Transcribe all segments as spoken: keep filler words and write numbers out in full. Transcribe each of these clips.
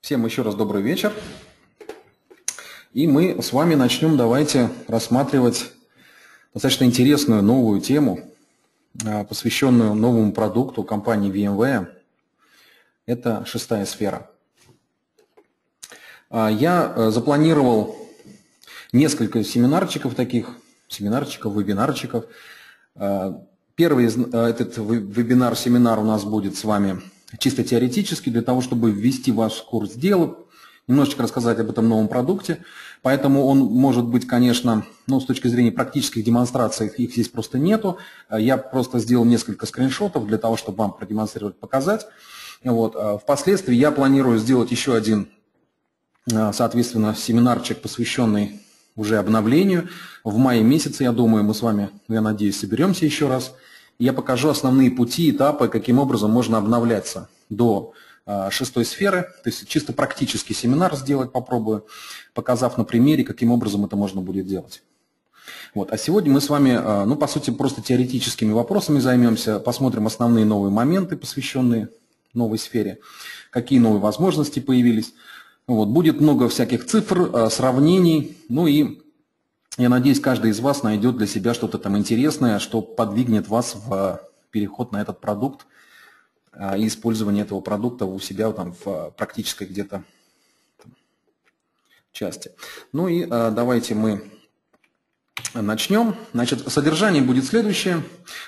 Всем еще раз добрый вечер. И мы с вами начнем, давайте, рассматривать достаточно интересную новую тему, посвященную новому продукту компании VMware. Это шестая сфера. Я запланировал несколько семинарчиков таких, семинарчиков, вебинарчиков. Первый этот вебинар-семинар у нас будет с вами чисто теоретически, для того, чтобы ввести ваш курс дела, немножечко рассказать об этом новом продукте. Поэтому он может быть, конечно, ну, с точки зрения практических демонстраций, их здесь просто нету. Я просто сделал несколько скриншотов для того, чтобы вам продемонстрировать, показать. Вот. Впоследствии я планирую сделать еще один, соответственно, семинарчик, посвященный уже обновлению. В мае месяце, я думаю, мы с вами, я надеюсь, соберемся еще раз. Я покажу основные пути, этапы, каким образом можно обновляться до э, шестой сферы. То есть чисто практический семинар сделать попробую, показав на примере, каким образом это можно будет делать. Вот. А сегодня мы с вами, э, ну, по сути, просто теоретическими вопросами займемся, посмотрим основные новые моменты, посвященные новой сфере, какие новые возможности появились. Вот. Будет много всяких цифр, э, сравнений, ну и я надеюсь, каждый из вас найдет для себя что-то там интересное, что подвигнет вас в переход на этот продукт и использование этого продукта у себя там в практической где-то части. Ну и давайте мы начнем. Значит, содержание будет следующее.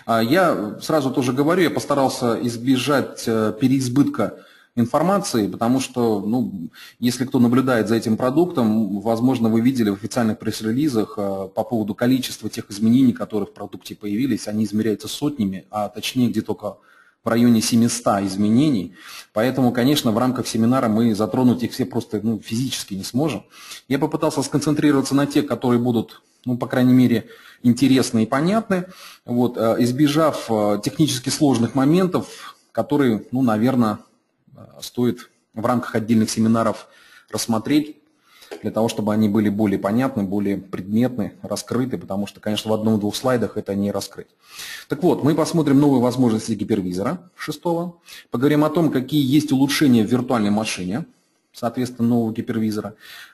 Я сразу тоже говорю, я постарался избежать переизбытка информации, потому что, ну, если кто наблюдает за этим продуктом, возможно, вы видели в официальных пресс-релизах по поводу количества тех изменений, которые в продукте появились, они измеряются сотнями, а точнее где только в районе семисот изменений. Поэтому, конечно, в рамках семинара мы затронуть их все просто ну, физически не сможем. Я попытался сконцентрироваться на тех, которые будут, ну, по крайней мере, интересны и понятны, вот, избежав технически сложных моментов, которые, ну, наверное, стоит в рамках отдельных семинаров рассмотреть, для того, чтобы они были более понятны, более предметны, раскрыты, потому что, конечно, в одном-двух слайдах это не раскрыть. Так вот, мы посмотрим новые возможности гипервизора шестого, поговорим о том, какие есть улучшения в виртуальной машине, соответственно, нового гипервизора,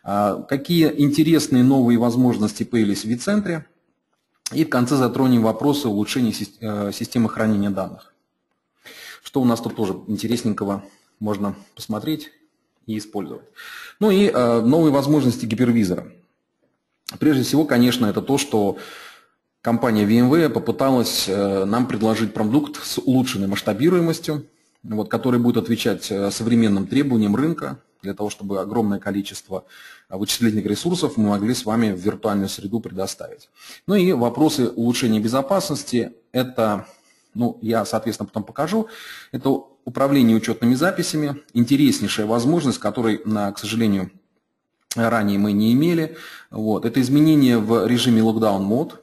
какие интересные новые возможности появились в vCentре, и в конце затронем вопросы улучшения системы хранения данных. Что у нас тут тоже интересненького можно посмотреть и использовать. Ну и э, новые возможности гипервизора. Прежде всего, конечно, это то, что компания VMware попыталась э, нам предложить продукт с улучшенной масштабируемостью, вот, который будет отвечать э, современным требованиям рынка, для того, чтобы огромное количество вычислительных ресурсов мы могли с вами в виртуальную среду предоставить. Ну и вопросы улучшения безопасности, это, ну, я, соответственно, потом покажу, это управление учетными записями, интереснейшая возможность, которой, к сожалению, ранее мы не имели. Вот. Это изменение в режиме Lockdown Mode,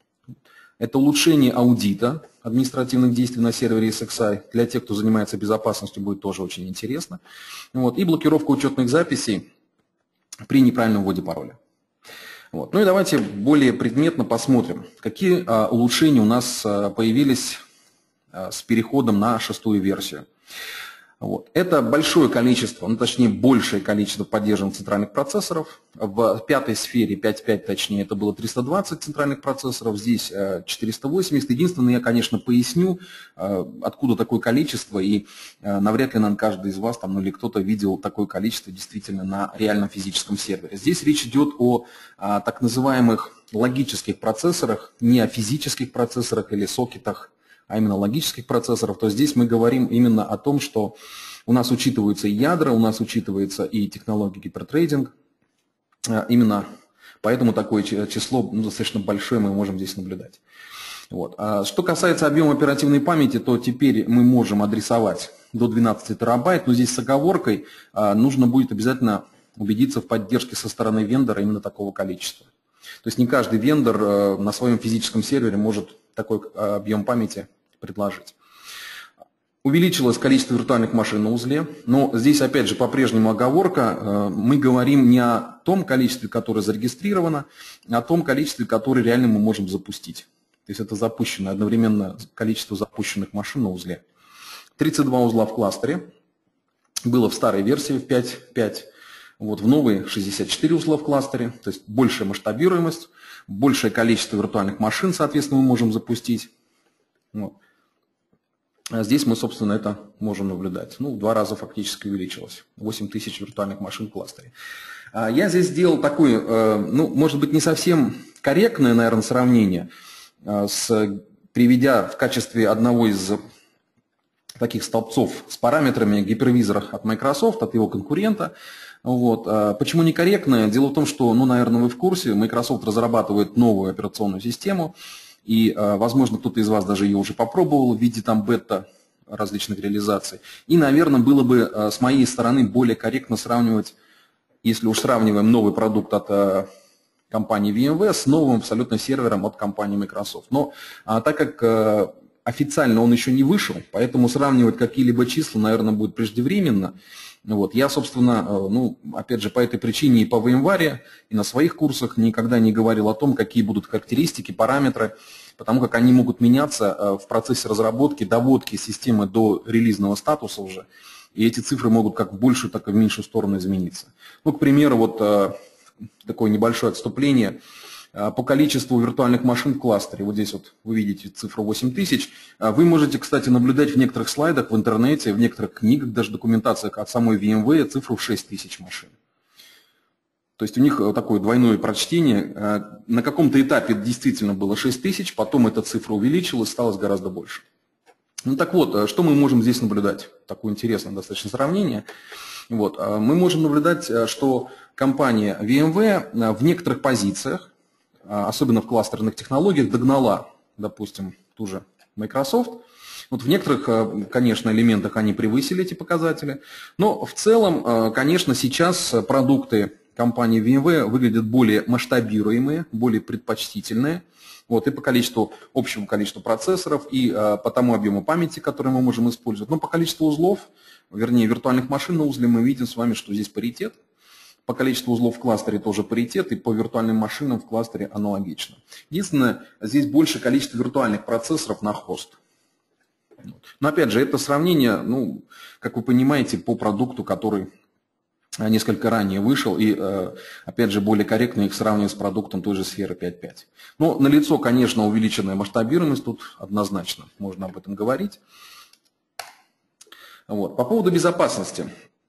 это улучшение аудита административных действий на сервере эс икс ай. Для тех, кто занимается безопасностью, будет тоже очень интересно. Вот. И блокировка учетных записей при неправильном вводе пароля. Вот. Ну и давайте более предметно посмотрим, какие а, улучшения у нас а, появились с переходом на шестую версию. Вот. Это большое количество, ну точнее большее количество поддержанных центральных процессоров. В пятой сфере пять точка пять точнее это было триста двадцать центральных процессоров, здесь четыреста восемьдесят. Единственное, я, конечно, поясню, откуда такое количество, и навряд ли, наверное, каждый из вас там, ну, или кто-то видел такое количество действительно на реальном физическом сервере. Здесь речь идет о, о так называемых логических процессорах, не о физических процессорах или сокетах, а именно логических процессоров, то здесь мы говорим именно о том, что у нас учитываются и ядра, у нас учитывается и технология гипертрейдинг. Именно поэтому такое число ну, достаточно большое мы можем здесь наблюдать. Вот. А что касается объема оперативной памяти, то теперь мы можем адресовать до двенадцати терабайт, но здесь с оговоркой нужно будет обязательно убедиться в поддержке со стороны вендора именно такого количества. То есть не каждый вендор на своем физическом сервере может такой объем памяти предложить. Увеличилось количество виртуальных машин на узле, но здесь опять же по-прежнему оговорка, мы говорим не о том количестве, которое зарегистрировано, а о том количестве, которое реально мы можем запустить. То есть это запущенное одновременно количество запущенных машин на узле. тридцать два узла в кластере, было в старой версии в пять точка пять. Вот, в новой шестьдесят четыре узла в кластере, то есть большая масштабируемость, большее количество виртуальных машин, соответственно, мы можем запустить. Вот. А здесь мы, собственно, это можем наблюдать. Ну, в два раза фактически увеличилось. восемь тысяч виртуальных машин в кластере. Я здесь сделал такое, ну, может быть, не совсем корректное, наверное, сравнение, с, приведя в качестве одного из таких столбцов с параметрами гипервизора от Microsoft, от его конкурента. Вот. Почему некорректное? Дело в том, что, ну, наверное, вы в курсе, Microsoft разрабатывает новую операционную систему, и, возможно, кто-то из вас даже ее уже попробовал в виде там бета различных реализаций. И, наверное, было бы с моей стороны более корректно сравнивать, если уж сравниваем новый продукт от компании VMware с новым абсолютно сервером от компании Microsoft. Но так как официально он еще не вышел, поэтому сравнивать какие-либо числа, наверное, будет преждевременно. Вот. Я, собственно, ну, опять же, по этой причине и по VMware, и на своих курсах никогда не говорил о том, какие будут характеристики, параметры, потому как они могут меняться в процессе разработки, доводки системы до релизного статуса уже, и эти цифры могут как в большую, так и в меньшую сторону измениться. Ну, к примеру, вот такое небольшое отступление. По количеству виртуальных машин в кластере, вот здесь вот вы видите цифру восемь тысяч, вы можете, кстати, наблюдать в некоторых слайдах в интернете, в некоторых книгах, даже документациях от самой VMware цифру в шесть тысяч машин. То есть у них такое двойное прочтение. На каком-то этапе действительно было шесть тысяч, потом эта цифра увеличилась, стало гораздо больше. Ну так вот, что мы можем здесь наблюдать? Такое интересное достаточно сравнение. Вот. Мы можем наблюдать, что компания VMware в некоторых позициях, особенно в кластерных технологиях, догнала, допустим, ту же Microsoft. Вот в некоторых, конечно, элементах они превысили эти показатели, но в целом, конечно, сейчас продукты компании VMware выглядят более масштабируемые, более предпочтительные. Вот, и по количеству, общему количеству процессоров, и а, по тому объему памяти, который мы можем использовать. Но по количеству узлов, вернее, виртуальных машин на узле, мы видим с вами, что здесь паритет. По количеству узлов в кластере тоже паритет, и по виртуальным машинам в кластере аналогично. Единственное, здесь больше количество виртуальных процессоров на хост. Но опять же, это сравнение, ну, как вы понимаете, по продукту, который несколько ранее вышел, и, опять же, более корректно их сравнивать с продуктом той же сферы пять точка пять. Но налицо, конечно, увеличенная масштабируемость, тут однозначно можно об этом говорить. Вот. По поводу безопасности.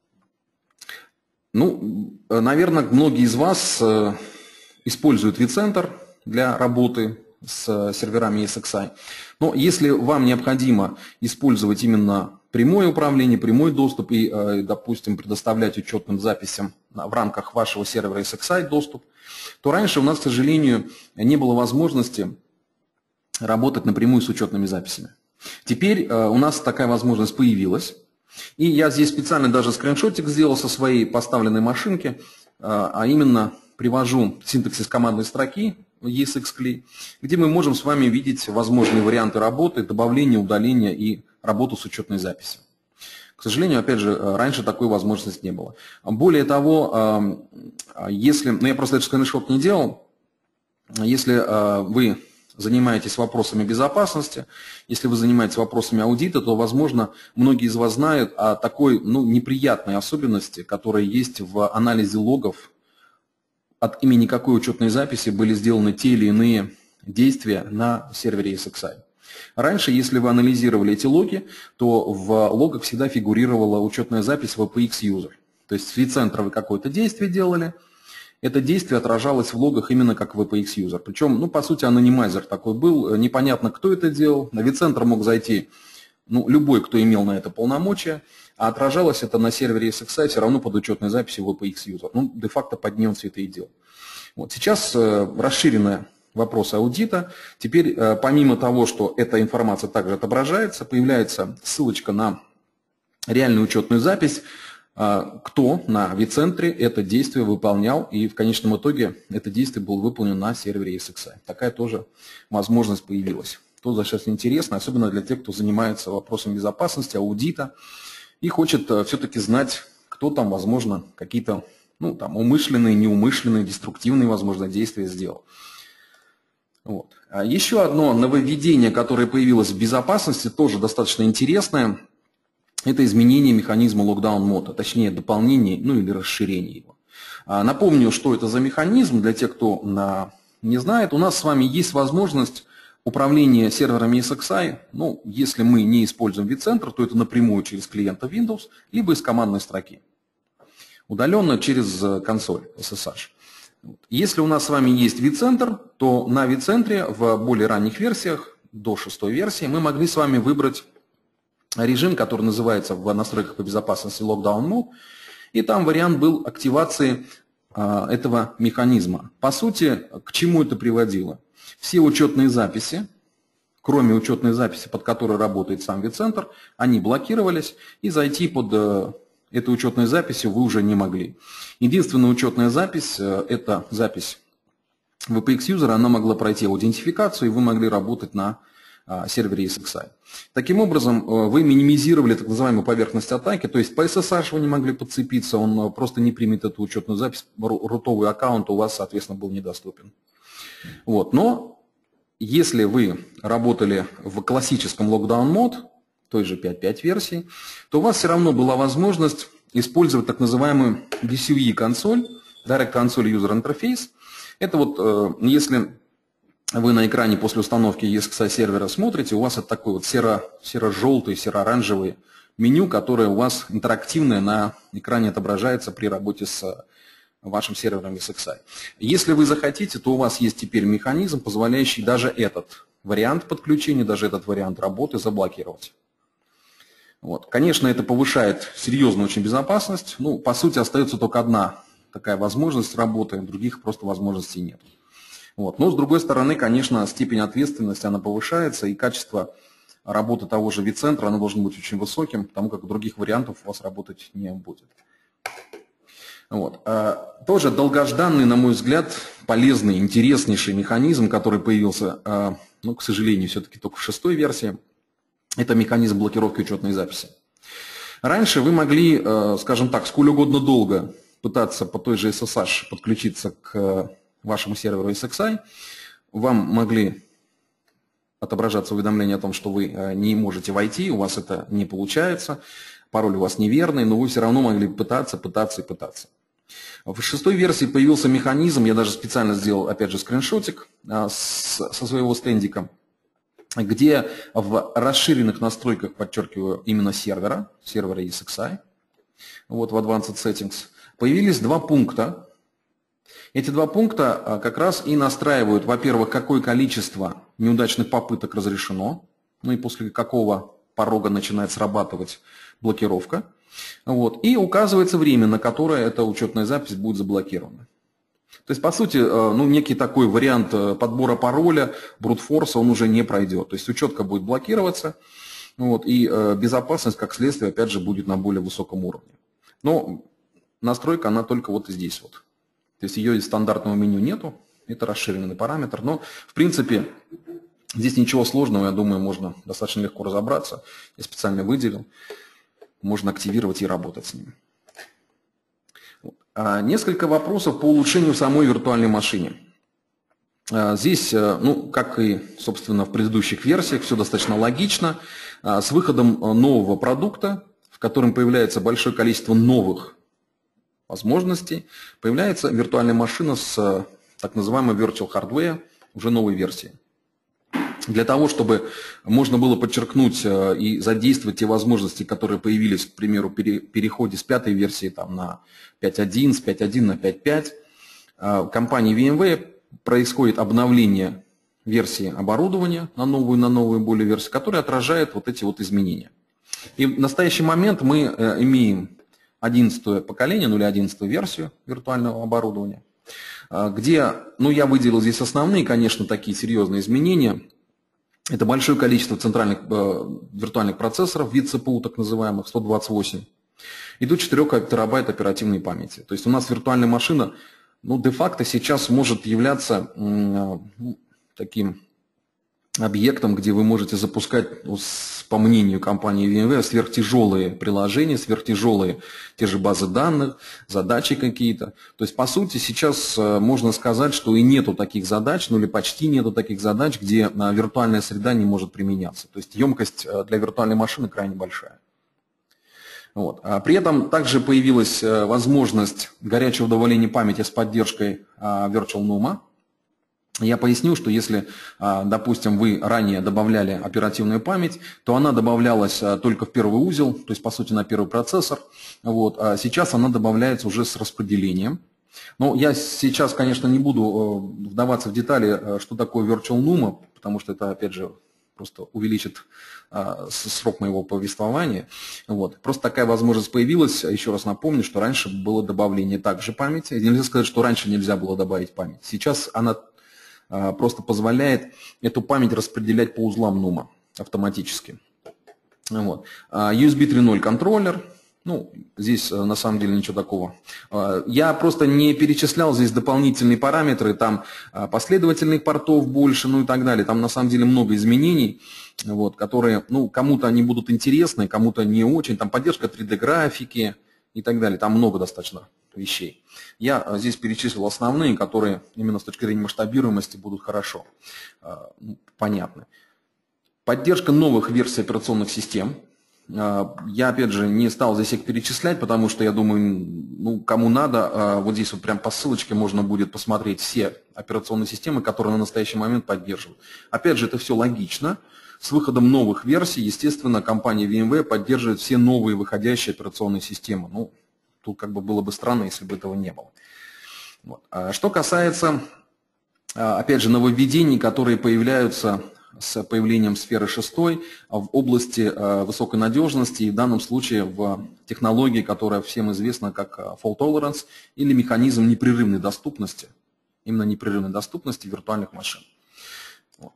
Ну, наверное, многие из вас используют vCenter для работы с серверами и эс икс ай. Но если вам необходимо использовать именно прямое управление, прямой доступ и, допустим, предоставлять учетным записям в рамках вашего сервера эс икс ай доступ, то раньше у нас, к сожалению, не было возможности работать напрямую с учетными записями. Теперь у нас такая возможность появилась. И я здесь специально даже скриншотик сделал со своей поставленной машинки, а именно привожу синтаксис командной строки и эс икс клей, где мы можем с вами видеть возможные варианты работы, добавления, удаления и работу с учетной записью. К сожалению, опять же, раньше такой возможности не было. Более того, если, ну я просто этот скриншот не делал, если вы занимаетесь вопросами безопасности, если вы занимаетесь вопросами аудита, то, возможно, многие из вас знают о такой, ну, неприятной особенности, которая есть в анализе логов, от имени какой учетной записи были сделаны те или иные действия на сервере эс икс ай. Раньше, если вы анализировали эти логи, то в логах всегда фигурировала учетная запись ви пи икс user. То есть с vCenter вы какое-то действие делали, это действие отражалось в логах именно как ви пи икс user. Причем, ну, по сути, анонимайзер такой был, непонятно, кто это делал. На vCenter мог зайти, ну, любой, кто имел на это полномочия, а отражалось это на сервере эс икс ай все равно под учетной записью ви пи икс user. Ну, де-факто под ним все это и делал. Вот. Сейчас э, расширенная вопрос аудита. Теперь, э, помимо того, что эта информация также отображается, появляется ссылочка на реальную учетную запись, э, кто на vCenter это действие выполнял, и в конечном итоге это действие было выполнено на сервере эс икс ай. Такая тоже возможность появилась. Тоже сейчас интересно, особенно для тех, кто занимается вопросом безопасности, аудита, и хочет все-таки знать, кто там, возможно, какие-то, ну, там, умышленные, неумышленные, деструктивные, возможно, действия сделал. Вот. А еще одно нововведение, которое появилось в безопасности, тоже достаточно интересное. это изменение механизма Lockdown Mode, а точнее дополнение, ну или расширение его. Напомню, что это за механизм, для тех, кто не знает. У нас с вами есть возможность управления серверами эс икс ай, ну, если мы не используем vCenter, то это напрямую через клиента Windows, либо из командной строки, удаленно через консоль эс эс эйч. Если у нас с вами есть vCenter, то на vCenter в более ранних версиях, до шестой версии, мы могли с вами выбрать режим, который называется в настройках по безопасности Lockdown Mode, и там вариант был активации а, этого механизма. По сути, к чему это приводило? Все учетные записи, кроме учетной записи, под которой работает сам vCenter, они блокировались, и зайти под э, этой учетной записью вы уже не могли. Единственная учетная запись, э, это запись ви пи экс-юзера, она могла пройти аутентификацию, и вы могли работать на э, сервере эс икс ай. Таким образом, э, вы минимизировали так называемую поверхность атаки, то есть по эс эс эйч вы не могли подцепиться, он э, просто не примет эту учетную запись, рутовый аккаунт у вас, соответственно, был недоступен. Вот. Но если вы работали в классическом Lockdown Mode, той же пять точка пять версии, то у вас все равно была возможность использовать так называемую ди си ю и-консоль, Direct Console User Interface. Это вот, если вы на экране после установки и эс икс ай сервера смотрите, у вас это такой вот серо, серо-желтый, серо-оранжевый меню, которое у вас интерактивное на экране отображается при работе с вашим сервером эс икс ай. Если вы захотите, то у вас есть теперь механизм, позволяющий даже этот вариант подключения, даже этот вариант работы заблокировать. Вот. Конечно, это повышает серьезную очень безопасность. Ну, по сути, остается только одна такая возможность работы, других просто возможностей нет. Вот. Но, с другой стороны, конечно, степень ответственности, она повышается, и качество работы того же vCenter, оно должно быть очень высоким, потому как других вариантов у вас работать не будет. Вот. А, тоже долгожданный, на мой взгляд, полезный, интереснейший механизм, который появился, а, ну, к сожалению, все-таки только в шестой версии, это механизм блокировки учетной записи. Раньше вы могли, а, скажем так, сколь угодно долго пытаться по той же эс эс эйч подключиться к вашему серверу эс икс ай, вам могли отображаться уведомления о том, что вы не можете войти, у вас это не получается, пароль у вас неверный, но вы все равно могли пытаться, пытаться и пытаться. В шестой версии появился механизм, я даже специально сделал, опять же, скриншотик со своего стендика, где в расширенных настройках, подчеркиваю, именно сервера, сервера эс икс ай, вот в Advanced Settings, появились два пункта. Эти два пункта как раз и настраивают, во-первых, какое количество неудачных попыток разрешено, ну и после какого порога начинает срабатывать блокировка. Вот, и указывается время, на которое эта учетная запись будет заблокирована. То есть, по сути, ну, некий такой вариант подбора пароля, брутфорса, он уже не пройдет. То есть учетка будет блокироваться, вот, и безопасность, как следствие, опять же, будет на более высоком уровне. Но настройка, она только вот здесь вот. То есть ее из стандартного меню нету, это расширенный параметр. Но, в принципе, здесь ничего сложного, я думаю, можно достаточно легко разобраться. Я специально выделил. Можно активировать и работать с ними. Несколько вопросов по улучшению самой виртуальной машине. Здесь, ну, как и, собственно, в предыдущих версиях, все достаточно логично. С выходом нового продукта, в котором появляется большое количество новых возможностей, появляется виртуальная машина с так называемой Virtual Hardware, уже новой версии. Для того, чтобы можно было подчеркнуть и задействовать те возможности, которые появились, к примеру, при переходе с пятой версии там, на пять точка один, с пять точка один на пять точка пять, в компании ви эм вей происходит обновление версии оборудования на новую, на новую более версию, которая отражает вот эти вот изменения. И в настоящий момент мы имеем одиннадцатое поколение, ну или одиннадцатую версию виртуального оборудования, где, ну я выделил здесь основные, конечно, такие серьезные изменения. Это большое количество центральных э, виртуальных процессоров, ви ци пи ю так называемых, сто двадцать восемь, и до четырёх терабайт оперативной памяти. То есть у нас виртуальная машина, ну, де-факто сейчас может являться э, таким объектом, где вы можете запускать, по мнению компании ви эм вей, сверхтяжелые приложения, сверхтяжелые те же базы данных, задачи какие-то. То есть, по сути, сейчас можно сказать, что и нету таких задач, ну или почти нету таких задач, где виртуальная среда не может применяться. То есть, емкость для виртуальной машины крайне большая. Вот. А при этом также появилась возможность горячего добавления памяти с поддержкой Virtual нума. Я поясню, что если, допустим, вы ранее добавляли оперативную память, то она добавлялась только в первый узел, то есть, по сути, на первый процессор. Вот. А сейчас она добавляется уже с распределением. Но я сейчас, конечно, не буду вдаваться в детали, что такое Virtual нума, потому что это, опять же, просто увеличит срок моего повествования. Вот. Просто такая возможность появилась. Еще раз напомню, что раньше было добавление также памяти. Нельзя сказать, что раньше нельзя было добавить память. Сейчас она просто позволяет эту память распределять по узлам нума автоматически. Вот. ю эс би три ноль контроллер. Ну, здесь на самом деле ничего такого. Я просто не перечислял здесь дополнительные параметры, там последовательных портов больше, ну и так далее. Там на самом деле много изменений, вот, которые, ну, кому-то они будут интересны, кому-то не очень. Там поддержка три дэ графики и так далее. Там много достаточно вещей. Я здесь перечислил основные, которые именно с точки зрения масштабируемости будут хорошо понятны. Поддержка новых версий операционных систем. Я, опять же, не стал здесь их перечислять, потому что я думаю, ну, кому надо, вот здесь вот прям по ссылочке можно будет посмотреть все операционные системы, которые на настоящий момент поддерживают. Опять же, это все логично. С выходом новых версий, естественно, компания ви эм вэр поддерживает все новые выходящие операционные системы. Ну, тут как бы было бы странно, если бы этого не было. Вот. Что касается, опять же, нововведений, которые появляются с появлением сферы шестой в области высокой надежности и в данном случае в технологии, которая всем известна как fault tolerance или механизм непрерывной доступности, именно непрерывной доступности виртуальных машин. Вот.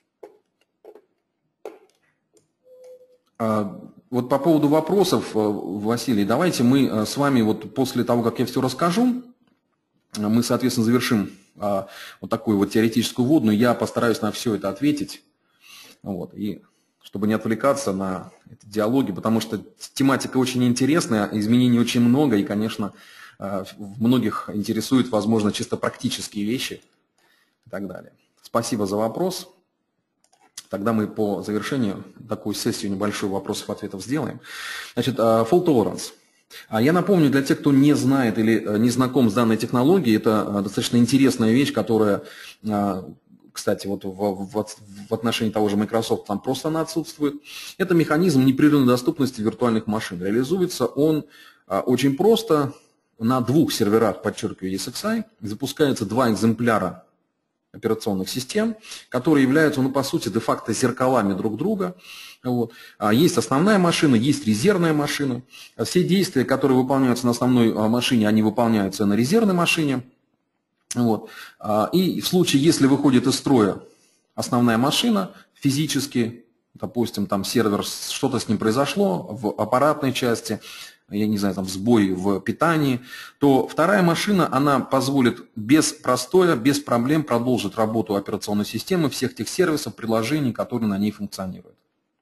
Вот по поводу вопросов, Василий, давайте мы с вами вот после того, как я все расскажу, мы, соответственно, завершим вот такую вот теоретическую вводную. Я постараюсь на все это ответить. Вот, и чтобы не отвлекаться на эти диалоги, потому что тематика очень интересная, изменений очень много, и, конечно, многих интересуют, возможно, чисто практические вещи и так далее. Спасибо за вопрос. Тогда мы по завершению такую сессию небольшую вопросов-ответов сделаем. Значит, fault tolerance. Я напомню, для тех, кто не знает или не знаком с данной технологией, это достаточно интересная вещь, которая, кстати, вот в, в, в отношении того же Microsoft там просто она отсутствует. Это механизм непрерывной доступности виртуальных машин. Реализуется он очень просто. На двух серверах, подчеркиваю, и эс икс ай, запускаются два экземпляра операционных систем, которые являются, ну, по сути, де-факто зеркалами друг друга. Вот. Есть основная машина, есть резервная машина. Все действия, которые выполняются на основной машине, они выполняются на резервной машине. Вот. И в случае, если выходит из строя основная машина физически, допустим, там сервер, что-то с ним произошло в аппаратной части, я не знаю, там сбой в питании, то вторая машина, она позволит без простоя, без проблем продолжить работу операционной системы, всех тех сервисов, приложений, которые на ней функционируют.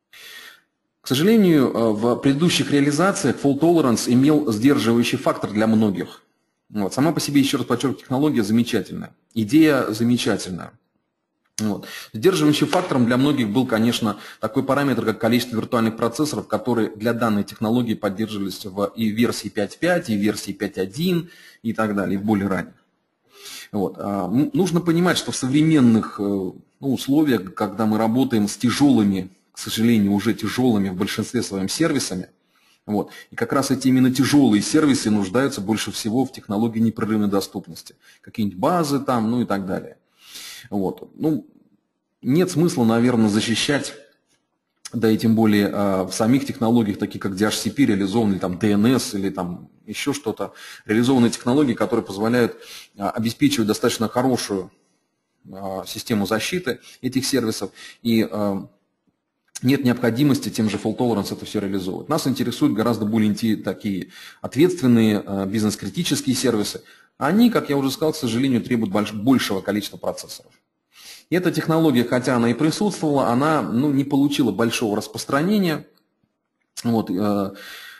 К сожалению, в предыдущих реализациях fault tolerance имел сдерживающий фактор для многих. Вот. Сама по себе, еще раз подчеркиваю, технология замечательная, идея замечательная. Вот. Сдерживающим фактором для многих был, конечно, такой параметр, как количество виртуальных процессоров, которые для данной технологии поддерживались в и версии пять точка пять, и версии пять точка один и так далее, и в более ранних. Вот. А, нужно понимать, что в современных ну, условиях, когда мы работаем с тяжелыми, к сожалению, уже тяжелыми в большинстве своем сервисами, вот, и как раз эти именно тяжелые сервисы нуждаются больше всего в технологии непрерывной доступности. Какие-нибудь базы там, ну и так далее. Вот. Ну, нет смысла, наверное, защищать, да и тем более э, в самих технологиях, таких как ди эйч си пи, реализованные там ди эн эс или там еще что-то, реализованные технологии, которые позволяют э, обеспечивать достаточно хорошую э, систему защиты этих сервисов, и э, нет необходимости тем же fault tolerance это все реализовывать. Нас интересуют гораздо более такие ответственные э, бизнес-критические сервисы. Они, как я уже сказал, к сожалению, требуют больш большего количества процессоров. И эта технология, хотя она и присутствовала, она ну, не получила большого распространения. Вот, э,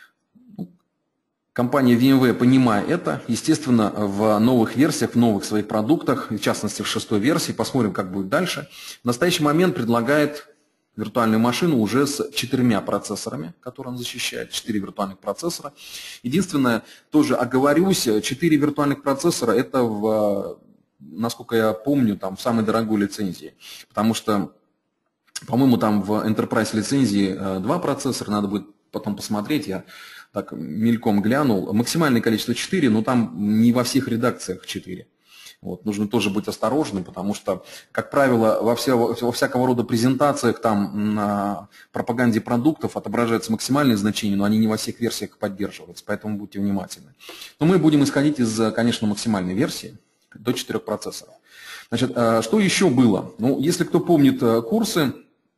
компания ви эм вэр, понимая это, естественно, в новых версиях, в новых своих продуктах, в частности в шестой версии, посмотрим, как будет дальше, в настоящий момент предлагает виртуальную машину уже с четырьмя процессорами, которые он защищает, четыре виртуальных процессора. Единственное, тоже оговорюсь, четыре виртуальных процессора это, в, насколько я помню, там в самой дорогой лицензии, потому что, по-моему, там в Enterprise лицензии два процессора, надо будет потом посмотреть, я так мельком глянул. Максимальное количество четыре, но там не во всех редакциях четыре. Вот, нужно тоже быть осторожным, потому что, как правило, во, вся, во всякого рода презентациях там на пропаганде продуктов отображаются максимальные значения, но они не во всех версиях поддерживаются, поэтому будьте внимательны. Но мы будем исходить из, конечно, максимальной версии до четырёх процессоров. Значит, что еще было? Ну, если кто помнит курсы,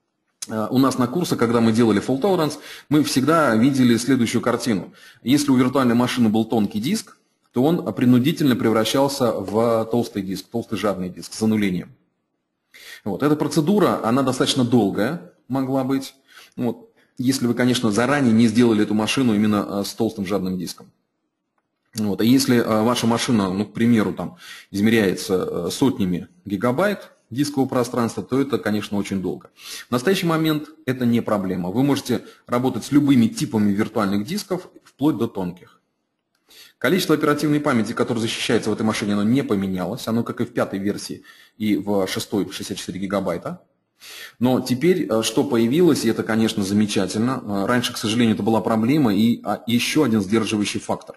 у нас на курсах, когда мы делали fault tolerance, мы всегда видели следующую картину. Если у виртуальной машины был тонкий диск, то он принудительно превращался в толстый диск, толстый жадный диск с занулением. Вот. Эта процедура, она достаточно долгая могла быть, вот. Если вы, конечно, заранее не сделали эту машину именно с толстым жадным диском. Вот. А если ваша машина, ну, к примеру, там, измеряется сотнями гигабайт дискового пространства, то это, конечно, очень долго. В настоящий момент это не проблема. Вы можете работать с любыми типами виртуальных дисков, вплоть до тонких. Количество оперативной памяти, которое защищается в этой машине, оно не поменялось. Оно, как и в пятой версии, и в шестой шестьдесят четыре гигабайта. Но теперь что появилось, и это, конечно, замечательно. Раньше, к сожалению, это была проблема, и еще один сдерживающий фактор.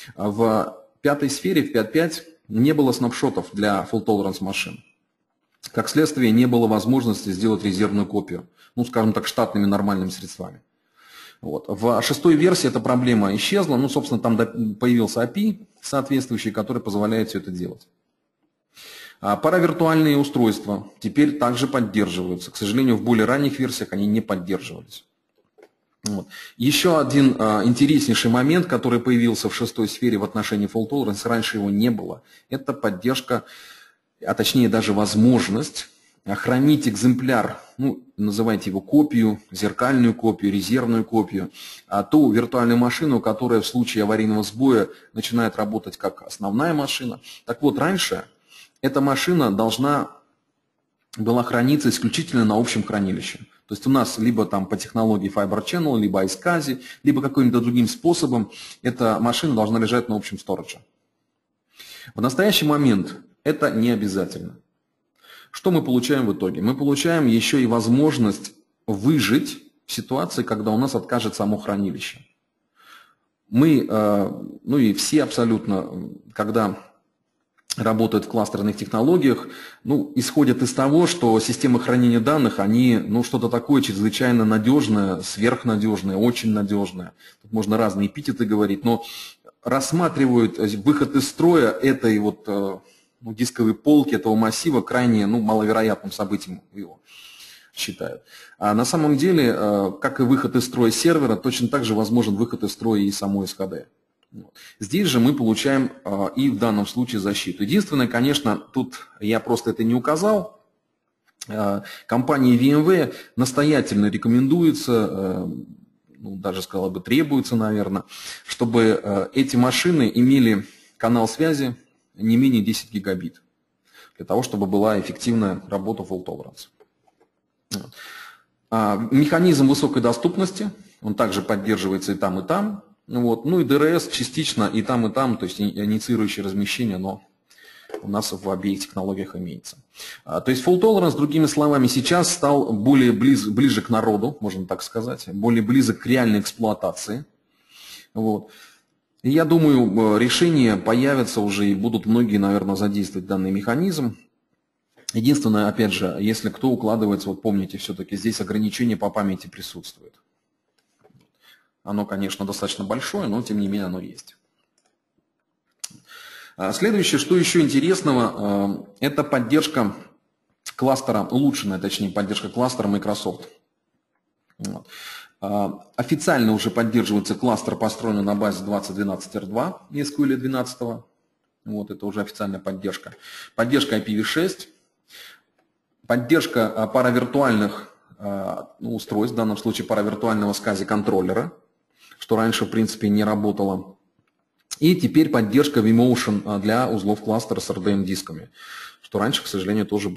В пятой сфере, в пять точка пять, не было снапшотов для fault tolerance машин. Как следствие, не было возможности сделать резервную копию, ну, скажем так, штатными нормальными средствами. Вот. В шестой версии эта проблема исчезла, ну, собственно, там появился эй пи ай соответствующий, который позволяет все это делать. Паравиртуальные устройства теперь также поддерживаются. К сожалению, в более ранних версиях они не поддерживались. Вот. Еще один а, интереснейший момент, который появился в шестой сфере в отношении fault tolerance, раньше его не было, это поддержка, а точнее даже возможность хранить экземпляр, ну, называйте его копию, зеркальную копию, резервную копию, а ту виртуальную машину, которая в случае аварийного сбоя начинает работать как основная машина. Так вот, раньше эта машина должна была храниться исключительно на общем хранилище. То есть у нас либо там по технологии Fiber Channel, либо iSCSI, либо каким-то другим способом эта машина должна лежать на общем сторидже. В настоящий момент это не обязательно. Что мы получаем в итоге? Мы получаем еще и возможность выжить в ситуации, когда у нас откажет само хранилище. Мы, ну и все абсолютно, когда работают в кластерных технологиях, ну, исходят из того, что системы хранения данных, они, ну, что-то такое чрезвычайно надежное, сверхнадежное, очень надежное. Тут можно разные эпитеты говорить, но рассматривают выход из строя этой вот ну, дисковой полки, этого массива крайне ну, маловероятным событием его считают. А на самом деле, как и выход из строя сервера, точно так же возможен выход из строя и самой эс ха дэ. Здесь же мы получаем и в данном случае защиту. Единственное, конечно, тут я просто это не указал. Компании ви эм вэй настоятельно рекомендуется, ну, даже сказал бы требуется, наверное, чтобы эти машины имели канал связи не менее десяти гигабит, для того, чтобы была эффективная работа fault tolerance. Механизм высокой доступности, он также поддерживается и там, и там. Вот. Ну и ди эр эс частично и там, и там, то есть инициирующее размещение, но у нас в обеих технологиях имеется. То есть fault tolerance, другими словами, сейчас стал более близ, ближе к народу, можно так сказать, более близок к реальной эксплуатации. Вот. И я думаю, решения появятся уже и будут многие, наверное, задействовать данный механизм. Единственное, опять же, если кто укладывается, вот помните, все-таки здесь ограничение по памяти присутствует. Оно, конечно, достаточно большое, но тем не менее оно есть. Следующее, что еще интересного, это поддержка кластера, улучшенная, точнее, поддержка кластера Microsoft. Вот. Официально уже поддерживается кластер, построенный на базе двадцать двенадцать эр два, эс кью эль двенадцать. Вот, это уже официальная поддержка. Поддержка ай пи ви шесть. Поддержка паравиртуальных ну, устройств, в данном случае паравиртуального скази контроллера, что раньше, в принципе, не работало. И теперь поддержка vMotion для узлов кластера с эр дэ эм-дисками, что раньше, к сожалению, тоже было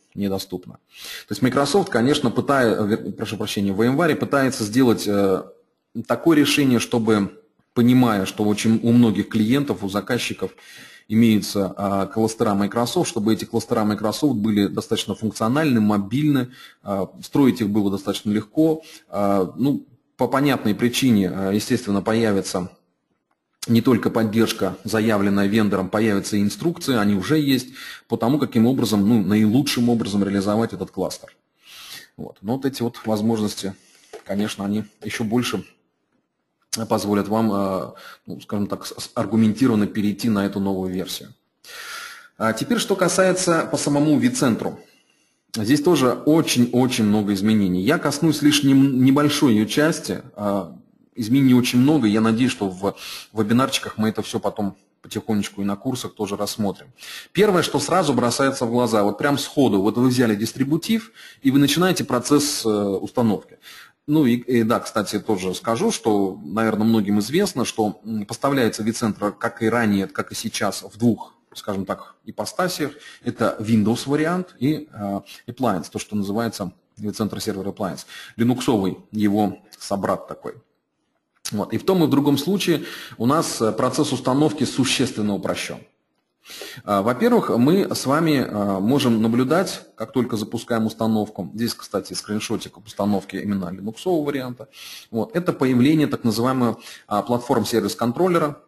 недоступно. То есть Microsoft, конечно, пытается, прошу прощения, в VMware пытается сделать такое решение, чтобы, понимая, что очень у многих клиентов, у заказчиков имеются а, кластера Microsoft, чтобы эти кластера Microsoft были достаточно функциональны, мобильны, а, строить их было достаточно легко. А, ну, по понятной причине, естественно, появится не только поддержка, заявленная вендором, появятся и инструкции, они уже есть, по тому, каким образом, ну, наилучшим образом реализовать этот кластер. Вот. Но вот эти вот возможности, конечно, они еще больше позволят вам, ну, скажем так, аргументированно перейти на эту новую версию. А теперь, что касается по самому vCenter. Здесь тоже очень-очень много изменений. Я коснусь лишь небольшой ее части. Изменений очень много. Я надеюсь, что в вебинарчиках мы это все потом потихонечку и на курсах тоже рассмотрим. Первое, что сразу бросается в глаза, вот прям сходу, вот вы взяли дистрибутив, и вы начинаете процесс установки. Ну и, и да, кстати, тоже скажу, что, наверное, многим известно, что поставляется vCenter, как и ранее, как и сейчас, в двух, скажем так, ипостасиях. Это Windows вариант и э, Appliance, то, что называется vCenter Server Appliance. Линуксовый его собрат такой. Вот. И в том и в другом случае у нас процесс установки существенно упрощен. Во-первых, мы с вами можем наблюдать, как только запускаем установку, здесь, кстати, скриншотик установки именно линуксового варианта, вот, это появление так называемого платформ сервис-контроллера.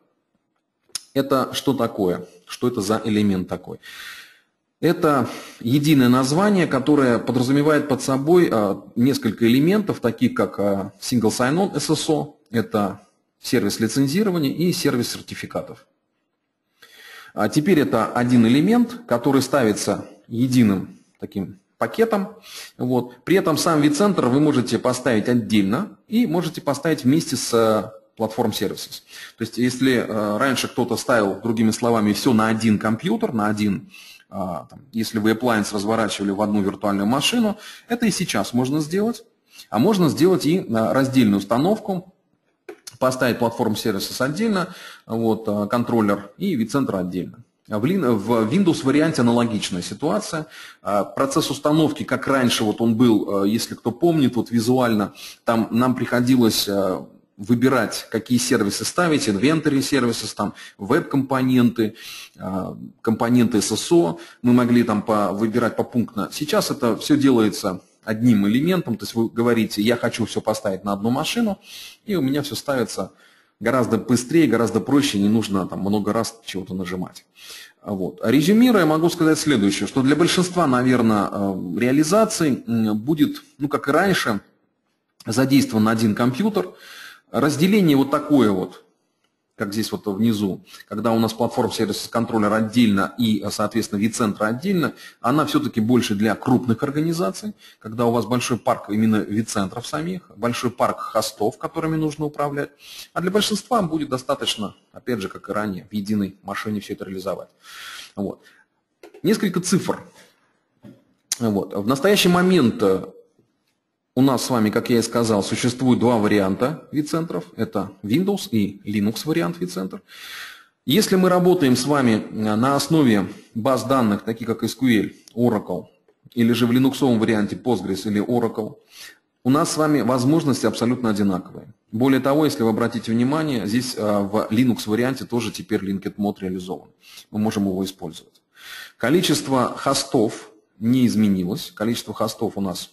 Это что такое? Что это за элемент такой? Это единое название, которое подразумевает под собой несколько элементов, таких как Single Sign-On эс эс о, это сервис лицензирования и сервис сертификатов. А теперь это один элемент, который ставится единым таким пакетом. Вот. При этом сам vCenter вы можете поставить отдельно и можете поставить вместе с Platform Services. То есть если э, раньше кто-то ставил, другими словами, все на один компьютер, на один, э, там, если вы appliance разворачивали в одну виртуальную машину, это и сейчас можно сделать. А можно сделать и э, раздельную установку, поставить Platform Services отдельно, вот, контроллер и vCenter отдельно. В Windows варианте аналогичная ситуация. Процесс установки, как раньше, вот он был, если кто помнит, вот визуально, там нам приходилось выбирать, какие сервисы ставить, inventory сервисы, там веб-компоненты, компоненты эс эс о, мы могли там по, выбирать попунктно. Сейчас это все делается одним элементом, то есть вы говорите, я хочу все поставить на одну машину, и у меня все ставится гораздо быстрее, гораздо проще, не нужно там много раз чего-то нажимать. Вот. Резюмируя, могу сказать следующее, что для большинства, наверное, реализаций будет, ну как и раньше, задействован один компьютер. Разделение вот такое вот, как здесь вот внизу, когда у нас платформа сервис контроллер отдельно и, соответственно, vCenter отдельно, она все-таки больше для крупных организаций, когда у вас большой парк именно vCentrов самих, большой парк хостов, которыми нужно управлять. А для большинства будет достаточно, опять же, как и ранее, в единой машине все это реализовать. Вот. Несколько цифр. Вот. В настоящий момент у нас с вами, как я и сказал, существует два варианта vCentrов. Это Windows и Linux вариант vCenter. Если мы работаем с вами на основе баз данных, таких как эс ку эль, Oracle, или же в линуксовом варианте Postgres или Oracle, у нас с вами возможности абсолютно одинаковые. Более того, если вы обратите внимание, здесь в Linux варианте тоже теперь Linked Mode реализован. Мы можем его использовать. Количество хостов не изменилось. Количество хостов у нас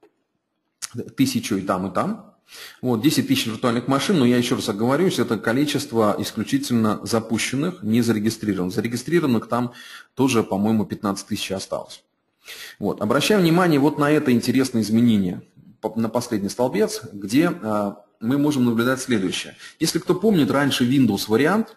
тысячу и там, и там. Вот, десять тысяч виртуальных машин, но я еще раз оговорюсь, это количество исключительно запущенных, не зарегистрированных. Зарегистрированных там тоже, по-моему, пятнадцать тысяч осталось. Вот. Обращаем внимание вот на это интересное изменение, на последний столбец, где а, мы можем наблюдать следующее. Если кто помнит, раньше Windows вариант,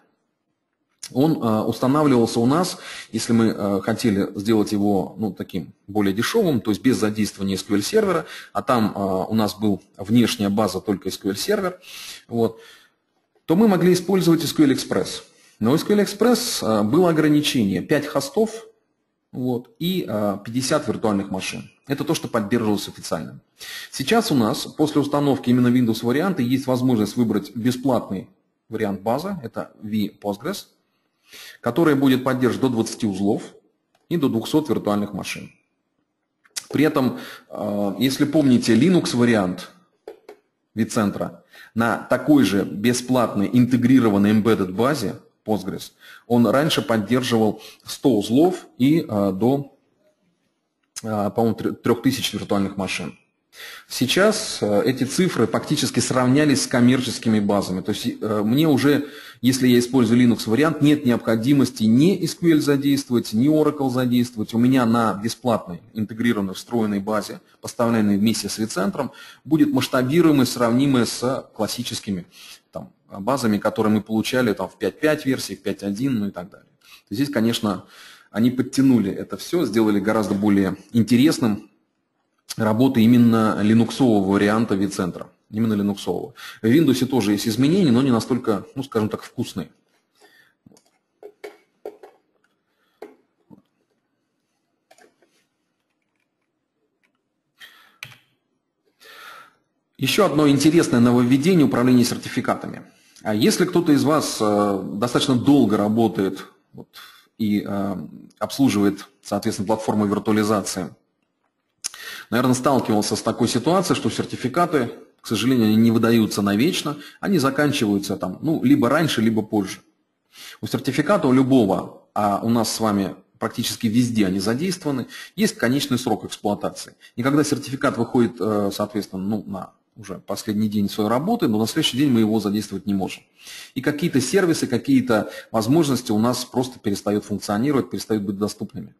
он а, устанавливался у нас, если мы а, хотели сделать его ну, таким более дешевым, то есть без задействования эс ку эль сервера, а там а, у нас был внешняя база только эс ку эль сервер, вот, то мы могли использовать эс ку эль Express. Но у эс ку эль Express а, было ограничение пять хостов вот, и а, пятьдесят виртуальных машин. Это то, что поддерживалось официально. Сейчас у нас после установки именно Windows варианта есть возможность выбрать бесплатный вариант базы, это vPostgres, который будет поддерживать до двадцати узлов и до двухсот виртуальных машин. При этом, если помните, Linux вариант vCenter на такой же бесплатной интегрированной embedded базе Postgres, он раньше поддерживал сто узлов и до, по-моему, трёх тысяч виртуальных машин. Сейчас эти цифры фактически сравнялись с коммерческими базами. То есть мне уже, если я использую Linux вариант, нет необходимости ни эс ку эль задействовать, ни Oracle задействовать. У меня на бесплатной, интегрированной, встроенной базе, поставленной вместе с vCenter, будет масштабируемая, сравнимая с классическими там, базами, которые мы получали там, в пять точка пять версии, в пять точка один, ну и так далее. Здесь, конечно, они подтянули это все, сделали гораздо более интересным работы именно линуксового варианта vCenter. Именно линуксового. В Windows тоже есть изменения, но не настолько, ну скажем так, вкусные. Еще одно интересное нововведение управления сертификатами. Если кто-то из вас достаточно долго работает вот, и обслуживает, соответственно, платформу виртуализации, наверное, сталкивался с такой ситуацией, что сертификаты, к сожалению, они не выдаются навечно, они заканчиваются там, ну, либо раньше, либо позже. У сертификата у любого, а у нас с вами практически везде они задействованы, есть конечный срок эксплуатации. И когда сертификат выходит, соответственно, ну, на уже последний день своей работы, но на следующий день мы его задействовать не можем. И какие-то сервисы, какие-то возможности у нас просто перестают функционировать, перестают быть доступными.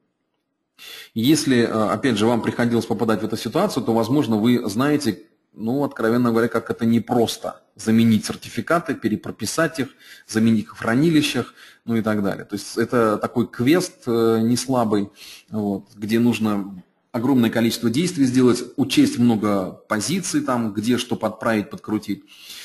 Если, опять же, вам приходилось попадать в эту ситуацию, то, возможно, вы знаете, ну, откровенно говоря, как это непросто заменить сертификаты, перепрописать их, заменить их в хранилищах, ну и так далее. То есть это такой квест не слабый, вот, где нужно огромное количество действий сделать, учесть много позиций, там, где что подправить, подкрутить.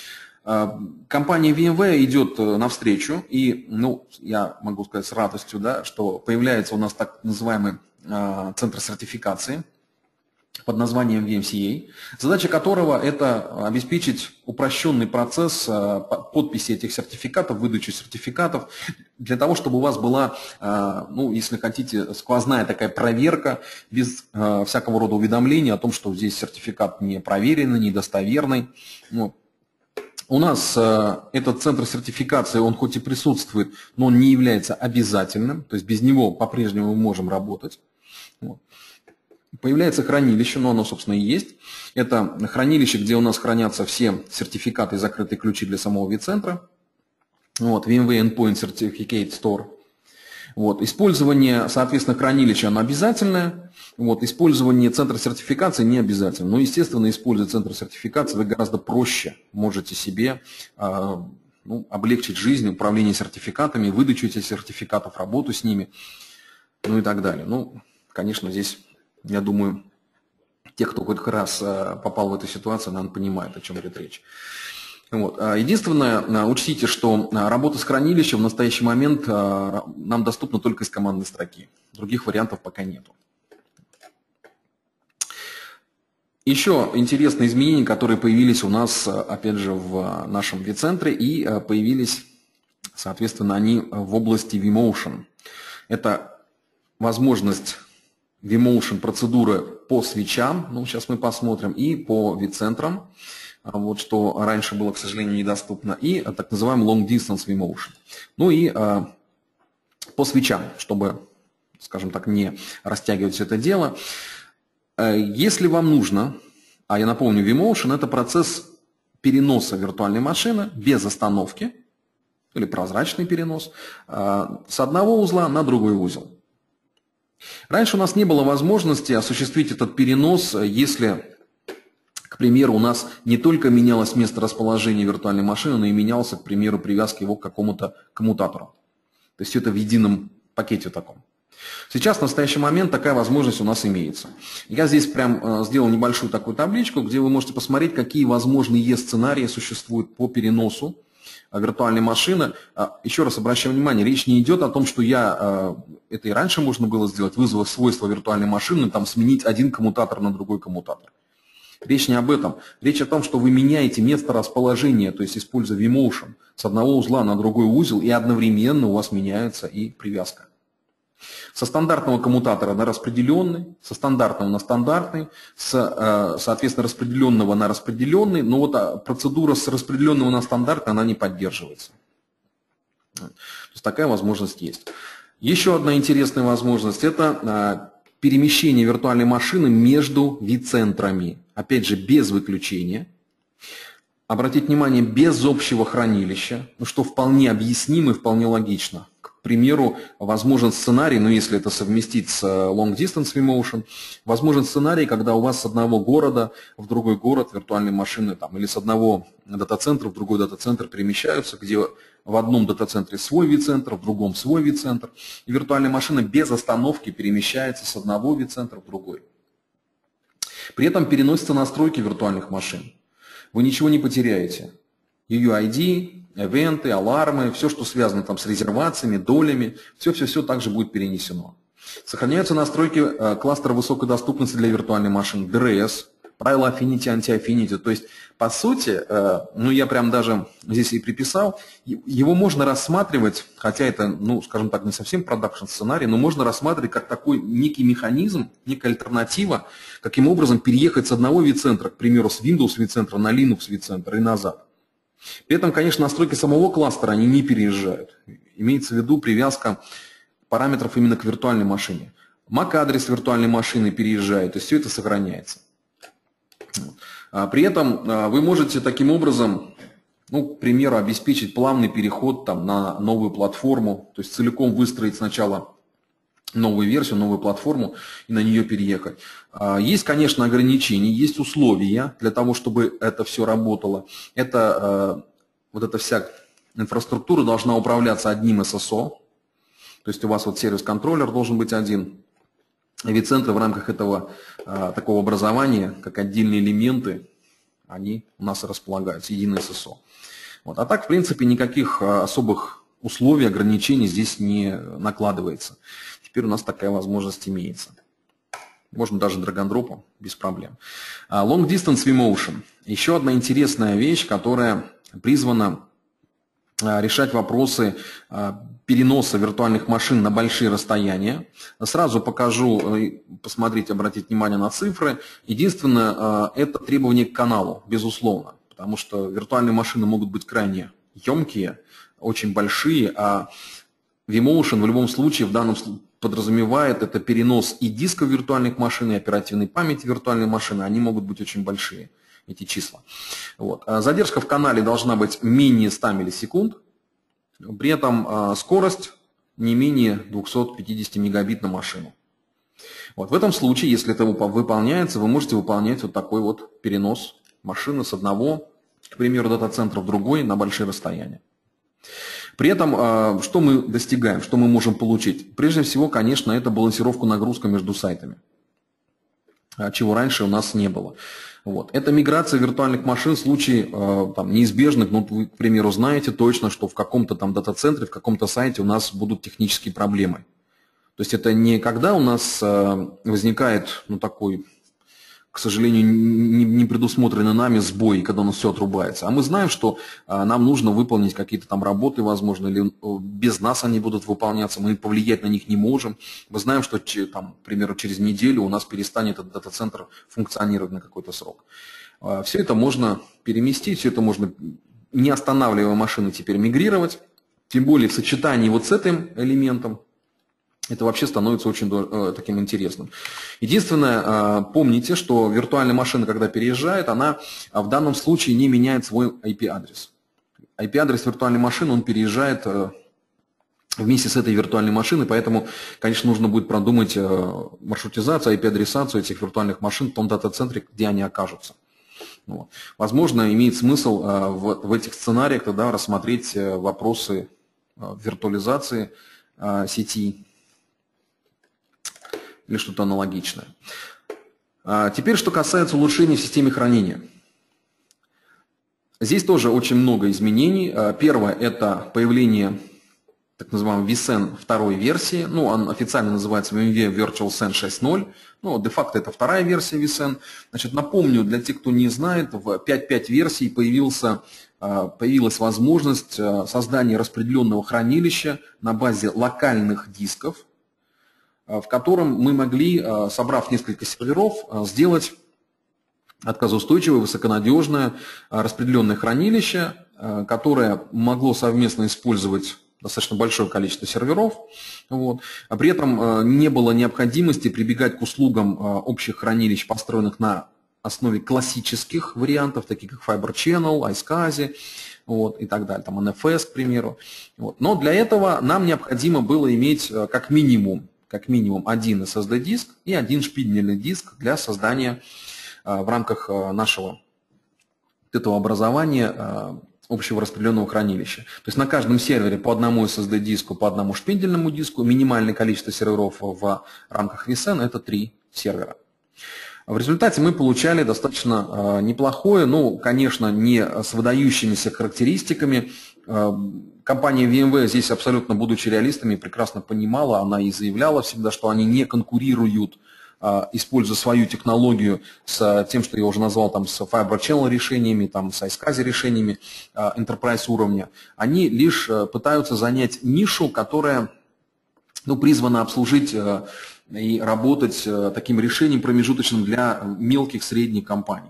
Компания ви эм вэйр идет навстречу, и, ну, я могу сказать с радостью, да, что появляется у нас так называемый центр сертификации под названием ви эм си эй, задача которого это обеспечить упрощенный процесс подписи этих сертификатов, выдачи сертификатов, для того, чтобы у вас была, ну, если хотите, сквозная такая проверка, без всякого рода уведомлений о том, что здесь сертификат не проверенный, недостоверный. Ну, у нас этот центр сертификации, он хоть и присутствует, но он не является обязательным, то есть без него по-прежнему мы можем работать. Вот. Появляется хранилище, но оно, собственно, и есть. Это хранилище, где у нас хранятся все сертификаты и закрытые ключи для самого vCenter. Вот, ви эм вэйр Endpoint Certificate Store. Вот, использование, соответственно, хранилища, оно обязательное. Вот, использование центра сертификации не обязательно. Но, естественно, используя центр сертификации, вы гораздо проще можете себе э, ну, облегчить жизнь, управление сертификатами, выдачу этих сертификатов, работу с ними, ну и так далее. Ну, конечно, здесь, я думаю, те, кто хоть раз попал в эту ситуацию, наверное, понимают, о чем идет речь. Вот. Единственное, учтите, что работа с хранилищем в настоящий момент нам доступна только из командной строки. Других вариантов пока нету. Еще интересные изменения, которые появились у нас, опять же, в нашем vCenter, и появились, соответственно, они в области vMotion. Это возможность vMotion процедуры по свитчам, ну, сейчас мы посмотрим, и по vCenter, вот что раньше было, к сожалению, недоступно, и так называемый Long Distance vMotion. Ну и а, по свитчам, чтобы, скажем так, не растягивать все это дело. Если вам нужно, а я напомню, vMotion – это процесс переноса виртуальной машины без остановки, или прозрачный перенос, а, с одного узла на другой узел. Раньше у нас не было возможности осуществить этот перенос, если, к примеру, у нас не только менялось место расположения виртуальной машины, но и менялся, к примеру, привязка его к какому-то коммутатору. То есть это в едином пакете таком. Сейчас, в настоящий момент, такая возможность у нас имеется. Я здесь прям сделал небольшую такую табличку, где вы можете посмотреть, какие возможные сценарии существуют по переносу виртуальной машины. Еще раз обращаю внимание, речь не идет о том, что я, это и раньше можно было сделать, вызвав свойства виртуальной машины, там сменить один коммутатор на другой коммутатор. Речь не об этом. Речь о том, что вы меняете место расположения, то есть используя vMotion, с одного узла на другой узел, и одновременно у вас меняется и привязка. Со стандартного коммутатора на распределенный, со стандартного на стандартный, с, соответственно, распределенного на распределенный, но вот процедура с распределенного на стандартный, она не поддерживается. То есть такая возможность есть. Еще одна интересная возможность – это перемещение виртуальной машины между ви-центрами. Опять же, без выключения. Обратите внимание, без общего хранилища, что вполне объяснимо и вполне логично. К примеру, возможен сценарий, ну если это совместить с Long Distance vMotion, возможен сценарий, когда у вас с одного города в другой город виртуальные машины, там, или с одного дата-центра в другой дата-центр перемещаются, где в одном дата-центре свой ви-центр, в другом свой ви-центр, и виртуальная машина без остановки перемещается с одного ви-центра в другой. При этом переносятся настройки виртуальных машин. Вы ничего не потеряете. ю ю ай ди, эвенты, алармы, все, что связано там с резервациями, долями, все-все-все также будет перенесено. Сохраняются настройки э, кластера высокой доступности для виртуальной машины, ди эр эс, правила affinity, anti-affinity. То есть, по сути, э, ну я прям даже здесь и приписал, его можно рассматривать, хотя это, ну, скажем так, не совсем продакшн сценарий, но можно рассматривать как такой некий механизм, некая альтернатива, каким образом переехать с одного ви-центра, к примеру, с Windows ви-центра на Linux ви-центр и назад. При этом, конечно, настройки самого кластера, они не переезжают. Имеется в виду привязка параметров именно к виртуальной машине. мак-адрес виртуальной машины переезжает, то есть все это сохраняется. При этом вы можете таким образом, ну, к примеру, обеспечить плавный переход там, на новую платформу, то есть целиком выстроить сначала новую версию, новую платформу и на нее переехать. Есть, конечно, ограничения, есть условия для того, чтобы это все работало. Это, вот эта вся инфраструктура должна управляться одним эс эс о, то есть у вас вот сервис-контроллер должен быть один. ви-центры в рамках этого такого образования, как отдельные элементы, они у нас располагаются, единый эс эс о. Вот. А так, в принципе, никаких особых условий, ограничений здесь не накладывается. Теперь у нас такая возможность имеется. Можно даже драг-н-дропом, без проблем. Long Distance vMotion. Еще одна интересная вещь, которая призвана решать вопросы переноса виртуальных машин на большие расстояния. Сразу покажу, посмотрите, обратите внимание на цифры. Единственное, это требование к каналу, безусловно, потому что виртуальные машины могут быть крайне емкие, очень большие, а vMotion в любом случае в данном случае подразумевает это перенос и дисков виртуальных машин, и оперативной памяти виртуальной машины, они могут быть очень большие, эти числа. Вот. Задержка в канале должна быть менее ста миллисекунд, при этом скорость не менее двухсот пятидесяти мегабит на машину. Вот. В этом случае, если это выполняется, вы можете выполнять вот такой вот перенос машины с одного, к примеру, дата-центра в другой на большие расстояния. При этом, что мы достигаем, что мы можем получить? Прежде всего, конечно, это балансировку нагрузки между сайтами, чего раньше у нас не было. Вот. Это миграция виртуальных машин в случае там, неизбежных, ну, вы, к примеру, знаете точно, что в каком-то там дата-центре, в каком-то сайте у нас будут технические проблемы. То есть это не когда у нас возникает, ну, такой, к сожалению, не предусмотренный нами сбой, когда у нас все отрубается. А мы знаем, что нам нужно выполнить какие-то там работы, возможно, или без нас они будут выполняться, мы повлиять на них не можем. Мы знаем, что, там, к примеру, через неделю у нас перестанет этот дата-центр функционировать на какой-то срок. Все это можно переместить, все это можно, не останавливая машины, теперь мигрировать. Тем более в сочетании вот с этим элементом. Это вообще становится очень э, таким интересным. Единственное, э, помните, что виртуальная машина, когда переезжает, она э, в данном случае не меняет свой ай пи-адрес. ай пи-адрес виртуальной машины, он переезжает э, вместе с этой виртуальной машиной, поэтому, конечно, нужно будет продумать э, маршрутизацию, ай пи-адресацию этих виртуальных машин в том дата-центре, где они окажутся. Вот. Возможно, имеет смысл э, в, в этих сценариях тогда рассмотреть э, вопросы э, виртуализации э, сети, или что-то аналогичное. Теперь, что касается улучшений в системе хранения. Здесь тоже очень много изменений. Первое – это появление так называемой ви сен второй версии. Ну, он официально называется VMware Virtual сен шесть ноль. Ну, де-факто это вторая версия ви сен. Значит, напомню, для тех, кто не знает, в пять точка пять версии появился, появилась возможность создания распределенного хранилища на базе локальных дисков. в котором мы могли, собрав несколько серверов, сделать отказоустойчивое, высоконадежное распределенное хранилище, которое могло совместно использовать достаточно большое количество серверов. Вот. А при этом не было необходимости прибегать к услугам общих хранилищ, построенных на основе классических вариантов, таких как Fiber Channel, iSCSI, вот, и так далее, там эн эф эс, к примеру. Вот. Но для этого нам необходимо было иметь как минимум, как минимум один эс эс ди-диск и один шпиндельный диск для создания в рамках нашего этого образования общего распределенного хранилища. То есть на каждом сервере по одному эс эс ди-диску, по одному шпиндельному диску, минимальное количество серверов в рамках ви эс эн это три сервера. В результате мы получали достаточно неплохое, ну, конечно, не с выдающимися характеристиками. Компания ви эм вэй здесь, абсолютно будучи реалистами, прекрасно понимала, она и заявляла всегда, что они не конкурируют, используя свою технологию с тем, что я уже назвал, там, с Fiber Channel решениями, там, с iSCSI решениями Enterprise уровня. Они лишь пытаются занять нишу, которая, ну, призвана обслужить и работать таким решением промежуточным для мелких, средних компаний.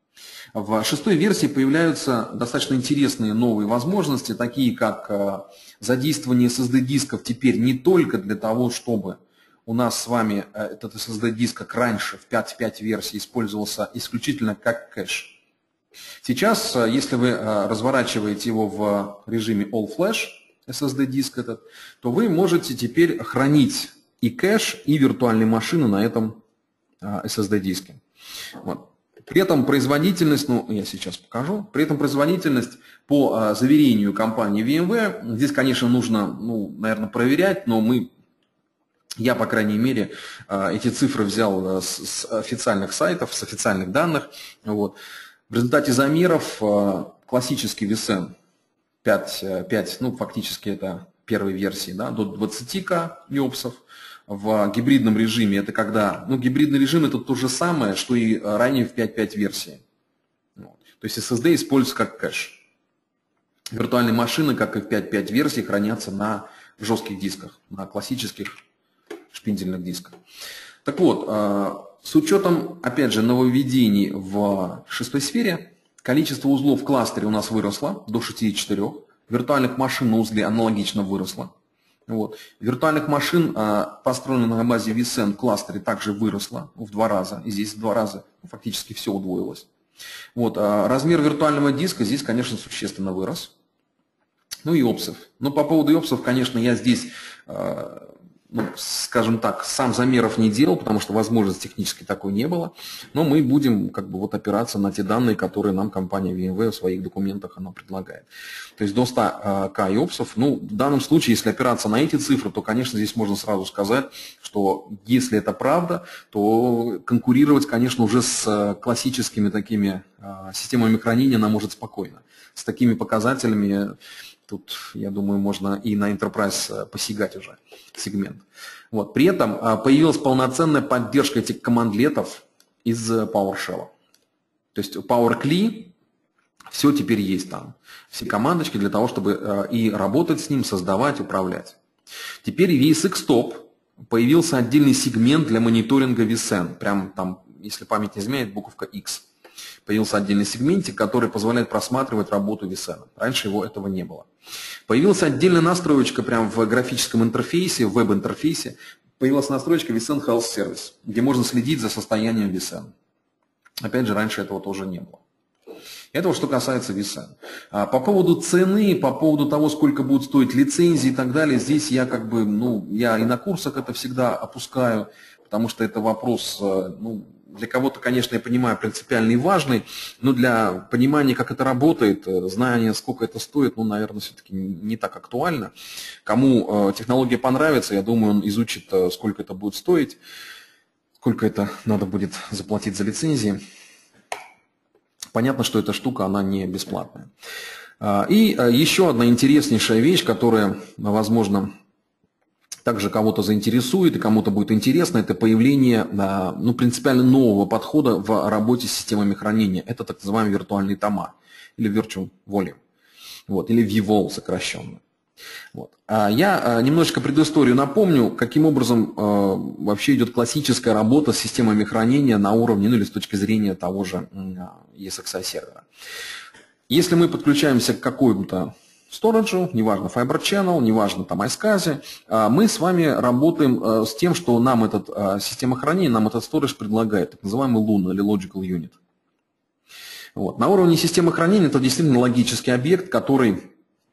В шестой версии появляются достаточно интересные новые возможности, такие как задействование эс эс ди-дисков теперь не только для того, чтобы у нас с вами этот эс эс ди-диск, как раньше в пять точка пять версии, использовался исключительно как кэш. Сейчас, если вы разворачиваете его в режиме All Flash, эс эс ди-диск этот, то вы можете теперь хранить и кэш, и виртуальные машины на этом эс эс ди-диске. Вот. При этом производительность, ну, я сейчас покажу, при этом производительность по заверению компании ви эм вэй, здесь, конечно, нужно, ну, наверное, проверять, но мы, я, по крайней мере, эти цифры взял с, с официальных сайтов, с официальных данных. Вот. В результате замеров классический ви эс эн пять, пять, ну, фактически это первой версии, да, до двадцати тысяч йопсов. В гибридном режиме это когда, ну, гибридный режим это то же самое, что и ранее в пять точка пять версии. Вот. То есть эс эс ди используется как кэш. Виртуальные машины, как и в пять точка пять версии, хранятся на жестких дисках, на классических шпиндельных дисках. Так вот, с учетом, опять же, нововведений в шестой сфере, количество узлов в кластере у нас выросло до шестидесяти четырёх, виртуальных машин на узле аналогично выросло. Вот. Виртуальных машин, построенных на базе ви эс эн в кластере, также выросло в два раза. И здесь в два раза фактически все удвоилось. Вот. Размер виртуального диска здесь, конечно, существенно вырос. Ну и опсов. Но по поводу опсов, конечно, я здесь, ну, скажем так, сам замеров не делал, потому что возможности технически такой не было. Но мы будем как бы вот опираться на те данные, которые нам компания ви эм вэй в своих документах она предлагает. То есть до ста тысяч опсов. Ну, в данном случае, если опираться на эти цифры, то, конечно, здесь можно сразу сказать, что если это правда, то конкурировать, конечно, уже с классическими такими системами хранения она может спокойно. С такими показателями тут, я думаю, можно и на Enterprise посягать уже сегмент. Вот. При этом появилась полноценная поддержка этих командлетов из PowerShell. То есть PowerCli, все теперь есть там. Все командочки для того, чтобы и работать с ним, создавать, управлять. Теперь в ви эс икс Top появился отдельный сегмент для мониторинга ви эс эн. Прям там, если память не изменяет, буковка X. Появился отдельный сегментик, который позволяет просматривать работу ви эс эн. Раньше его этого не было. Появилась отдельная настроечка прямо в графическом интерфейсе, в веб-интерфейсе. Появилась настроечка ви эс эн Health Service, где можно следить за состоянием ви эс эн. Опять же, раньше этого тоже не было. Это вот что касается ви эс эн. По поводу цены, по поводу того, сколько будут стоить лицензии и так далее, здесь я как бы, ну, я и на курсах это всегда опускаю, потому что это вопрос, ну, для кого-то, конечно, я понимаю, принципиальный и важный, но для понимания, как это работает, знания, сколько это стоит, ну, наверное, все-таки не так актуально. Кому технология понравится, я думаю, он изучит, сколько это будет стоить, сколько это надо будет заплатить за лицензии. Понятно, что эта штука, она не бесплатная. И еще одна интереснейшая вещь, которая, возможно, также кого-то заинтересует и кому-то будет интересно, это появление, ну, принципиально нового подхода в работе с системами хранения. Это так называемые виртуальные тома, или Virtual Volume, вот, или ви вол сокращенно. Вот. Я немножечко предысторию напомню, каким образом вообще идет классическая работа с системами хранения на уровне, ну или с точки зрения того же и эс икс ай сервера. Если мы подключаемся к какому-то сториджу, неважно Fiber Channel, неважно там iSCSI, мы с вами работаем с тем, что нам эта система хранения, нам этот сторидж предлагает, так называемый лун или Logical Unit. Вот. На уровне системы хранения это действительно логический объект, который,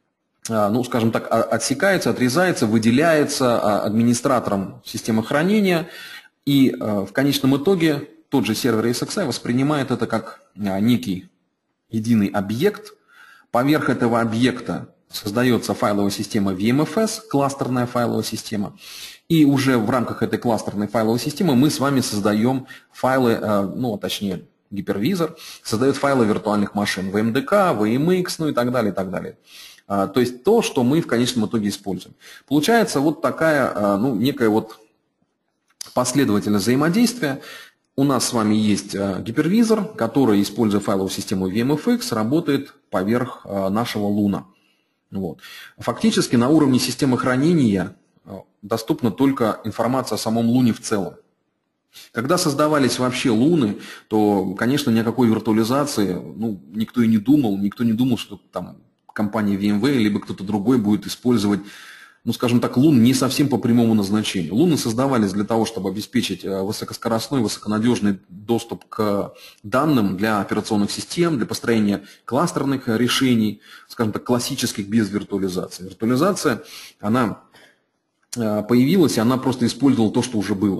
ну, скажем так, отсекается, отрезается, выделяется администратором системы хранения, и в конечном итоге тот же сервер и эс икс ай воспринимает это как некий единый объект. Поверх этого объекта создается файловая система ви эм эф эс, кластерная файловая система, и уже в рамках этой кластерной файловой системы мы с вами создаем файлы, ну, точнее, гипервизор создает файлы виртуальных машин, ви эм ди кей, ви эм икс, ну и так далее, и так далее. То есть то, что мы в конечном итоге используем. Получается вот такая, ну, некая вот последовательность взаимодействия. У нас с вами есть гипервизор, который, используя файловую систему ви эм эф икс, работает поверх нашего луна. Вот. Фактически на уровне системы хранения доступна только информация о самом луне в целом. Когда создавались вообще луны, то, конечно, ни о какой виртуализации, ну, никто и не думал, никто не думал, что там компания ви эм вэй либо кто-то другой будет использовать, ну, скажем так, лун не совсем по прямому назначению. Луны создавались для того, чтобы обеспечить высокоскоростной, высоконадежный доступ к данным для операционных систем, для построения кластерных решений, скажем так, классических без виртуализации. Виртуализация, она появилась, и она просто использовала то, что уже было.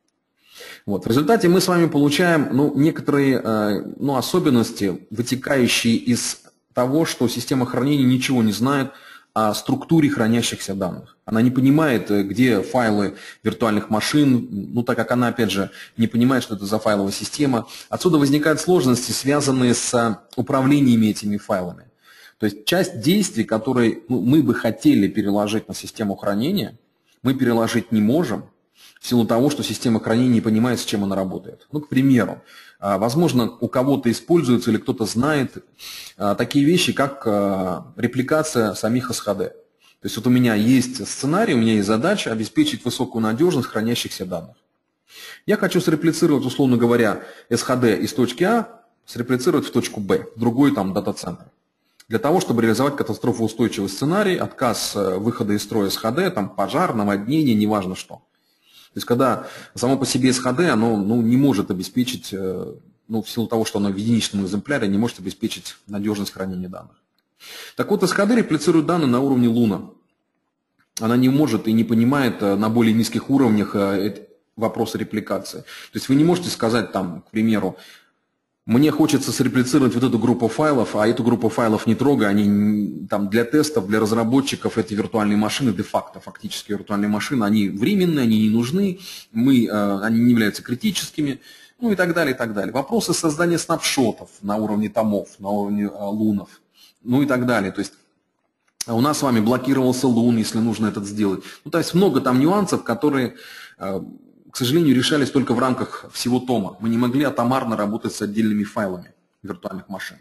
Вот. В результате мы с вами получаем, ну, некоторые, ну, особенности, вытекающие из того, что система хранения ничего не знает о структуре хранящихся данных. Она не понимает, где файлы виртуальных машин, ну, так как она, опять же, не понимает, что это за файловая система. Отсюда возникают сложности, связанные с управлениями этими файлами. То есть часть действий, которые, ну, мы бы хотели переложить на систему хранения, мы переложить не можем, в силу того, что система хранения не понимает, с чем она работает. Ну, к примеру, возможно, у кого-то используются или кто-то знает такие вещи, как репликация самих эс эйч ди. То есть вот у меня есть сценарий, у меня есть задача обеспечить высокую надежность хранящихся данных. Я хочу среплицировать, условно говоря, эс эйч ди из точки А, среплицировать в точку Б, в другой там дата-центр. Для того, чтобы реализовать катастрофоустойчивый сценарий, отказ выхода из строя эс эйч ди, там, пожар, наводнение, неважно что. То есть, когда само по себе эс эйч ди, оно, ну, не может обеспечить, ну, в силу того, что оно в единичном экземпляре, не может обеспечить надежность хранения данных. Так вот, эс эйч ди реплицирует данные на уровне луна. Она не может и не понимает на более низких уровнях вопросы репликации. То есть вы не можете сказать, там, к примеру, мне хочется среплицировать вот эту группу файлов, а эту группу файлов не трогай, они там для тестов, для разработчиков, эти виртуальные машины, де-факто фактически виртуальные машины, они временные, они не нужны, мы, э, они не являются критическими, ну и так далее, и так далее. Вопросы создания снапшотов на уровне томов, на уровне э, лунов, ну и так далее. То есть у нас с вами блокировался лун, если нужно это сделать. Ну, то есть много там нюансов, которые... Э, к сожалению, решались только в рамках всего тома. Мы не могли атомарно работать с отдельными файлами виртуальных машин.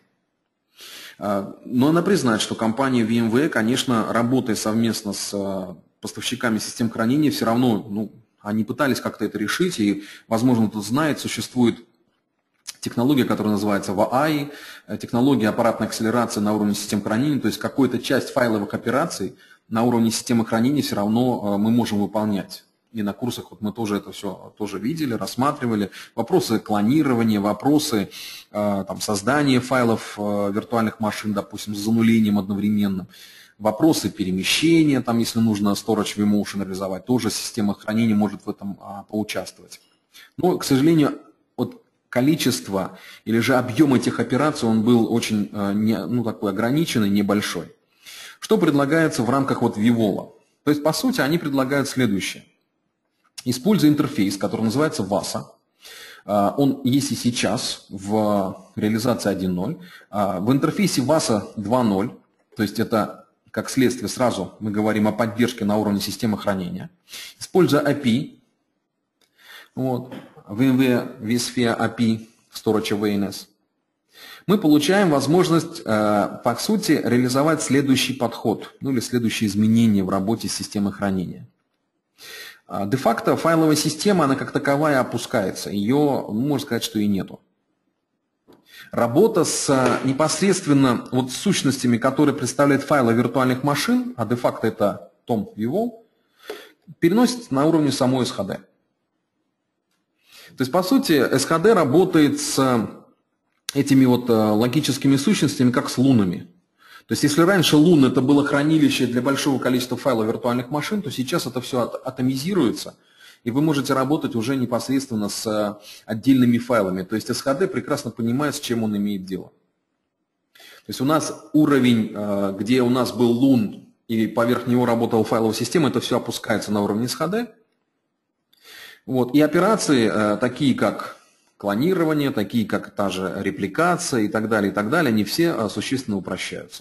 Но надо признать, что компания ви эм вэй, конечно, работая совместно с поставщиками систем хранения, все равно, ну, они пытались как-то это решить, и, возможно, кто знает, существует технология, которая называется ви эй ай, технология аппаратной акселерации на уровне систем хранения, то есть какую-то часть файловых операций на уровне системы хранения все равно мы можем выполнять. И на курсах вот мы тоже это все тоже видели, рассматривали. Вопросы клонирования, вопросы э, там, создания файлов э, виртуальных машин, допустим, с занулением одновременным. Вопросы перемещения, там, если нужно storage vMotion реализовать, тоже система хранения может в этом э, поучаствовать. Но, к сожалению, вот количество или же объем этих операций он был очень э, не, ну, такой ограниченный, небольшой. Что предлагается в рамках вот вивола? То есть, по сути, они предлагают следующее. Используя интерфейс, который называется васа, он есть и сейчас в реализации один ноль. В интерфейсе васа два ноль, то есть это как следствие сразу мы говорим о поддержке на уровне системы хранения. Используя эй пи ай, вот, ви эм вэй vSphere эй пи ай, Storage Awareness, мы получаем возможность, по сути, реализовать следующий подход, ну или следующие изменения в работе системы хранения. Де-факто файловая система, она как таковая опускается, ее, можно сказать, что и нету. Работа с непосредственно вот сущностями, которые представляют файлы виртуальных машин, а де-факто это том Vivol, переносится на уровне самой эс эйч ди. То есть, по сути, эс эйч ди работает с этими вот логическими сущностями, как с лунами. То есть, если раньше лун это было хранилище для большого количества файлов виртуальных машин, то сейчас это все атомизируется, и вы можете работать уже непосредственно с отдельными файлами. То есть, эс эйч ди прекрасно понимает, с чем он имеет дело. То есть, у нас уровень, где у нас был лун, и поверх него работала файловая система, это все опускается на уровень эс эйч ди. Вот. И операции, такие как клонирование, такие как та же репликация и так далее, и так далее, они все существенно упрощаются.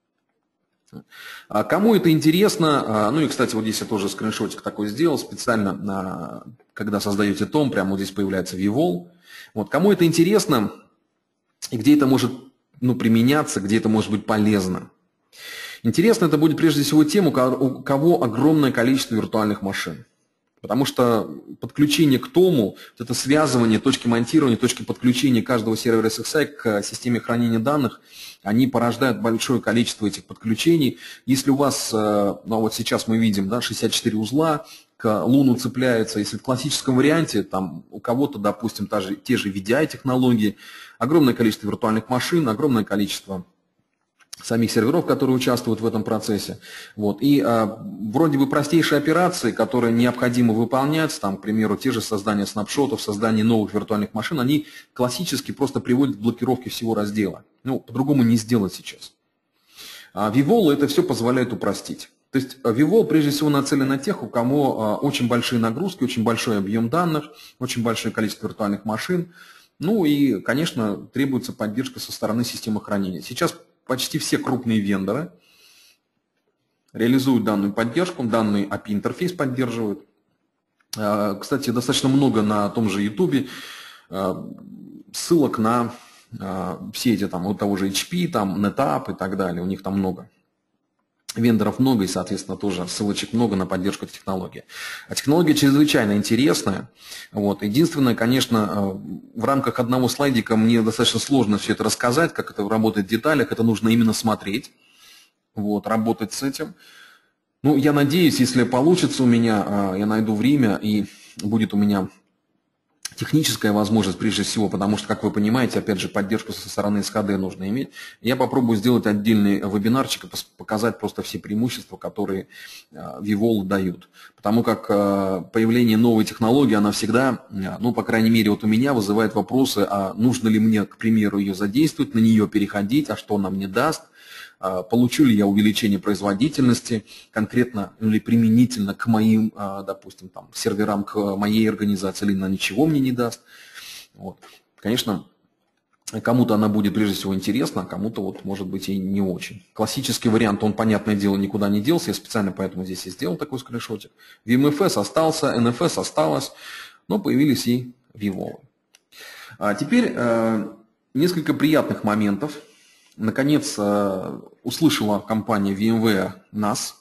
Кому это интересно, ну и, кстати, вот здесь я тоже скриншотик такой сделал специально, когда создаете том, прямо вот здесь появляется Vivol. Вот. Кому это интересно и где это может ну, применяться, где это может быть полезно. Интересно это будет прежде всего тем, у кого огромное количество виртуальных машин. Потому что подключение к тому, вот это связывание, точки монтирования, точки подключения каждого сервера эс экс ай к системе хранения данных, они порождают большое количество этих подключений. Если у вас, ну вот сейчас мы видим, да, шестьдесят четыре узла, к луну цепляется, если в классическом варианте, там у кого-то, допустим, та же, те же ви ди ай-технологии, огромное количество виртуальных машин, огромное количество самих серверов, которые участвуют в этом процессе. Вот. И а, вроде бы простейшие операции, которые необходимо выполнять, там, к примеру, те же создание снапшотов, создание новых виртуальных машин, они классически просто приводят к блокировке всего раздела. Ну, по-другому не сделать сейчас. А Vivol это все позволяет упростить. То есть Vivol прежде всего нацелен на тех, у кого а, очень большие нагрузки, очень большой объем данных, очень большое количество виртуальных машин. Ну и, конечно, требуется поддержка со стороны системы хранения. Сейчас почти все крупные вендоры реализуют данную поддержку, данный эй пи ай-интерфейс поддерживают. Кстати, достаточно много на том же YouTube ссылок на все эти, там, у того же эйч пи, там, NetApp и так далее, у них там много. Вендоров много и, соответственно, тоже ссылочек много на поддержку этой технологии. А технология чрезвычайно интересная. Вот. Единственное, конечно, в рамках одного слайдика мне достаточно сложно все это рассказать, как это работает в деталях. Это нужно именно смотреть, вот, работать с этим. Ну, я надеюсь, если получится у меня, я найду время и будет у меня техническая возможность прежде всего, потому что, как вы понимаете, опять же, поддержку со стороны эс эйч ди нужно иметь. Я попробую сделать отдельный вебинарчик и показать просто все преимущества, которые Vivol дают. Потому как появление новой технологии, она всегда, ну, по крайней мере, вот у меня вызывает вопросы, а нужно ли мне, к примеру, ее задействовать, на нее переходить, а что она мне даст. Получу ли я увеличение производительности конкретно или применительно к моим, допустим, там, серверам, к моей организации, или она ничего мне не даст. Вот. Конечно, кому-то она будет прежде всего интересна, а кому-то, вот, может быть, и не очень. Классический вариант, он, понятное дело, никуда не делся, я специально поэтому здесь и сделал такой скриншотик. ви эм эф эс остался, эн эф эс осталось, но появились и Vivol. А теперь э, несколько приятных моментов. Наконец, услышала компания VMware нас,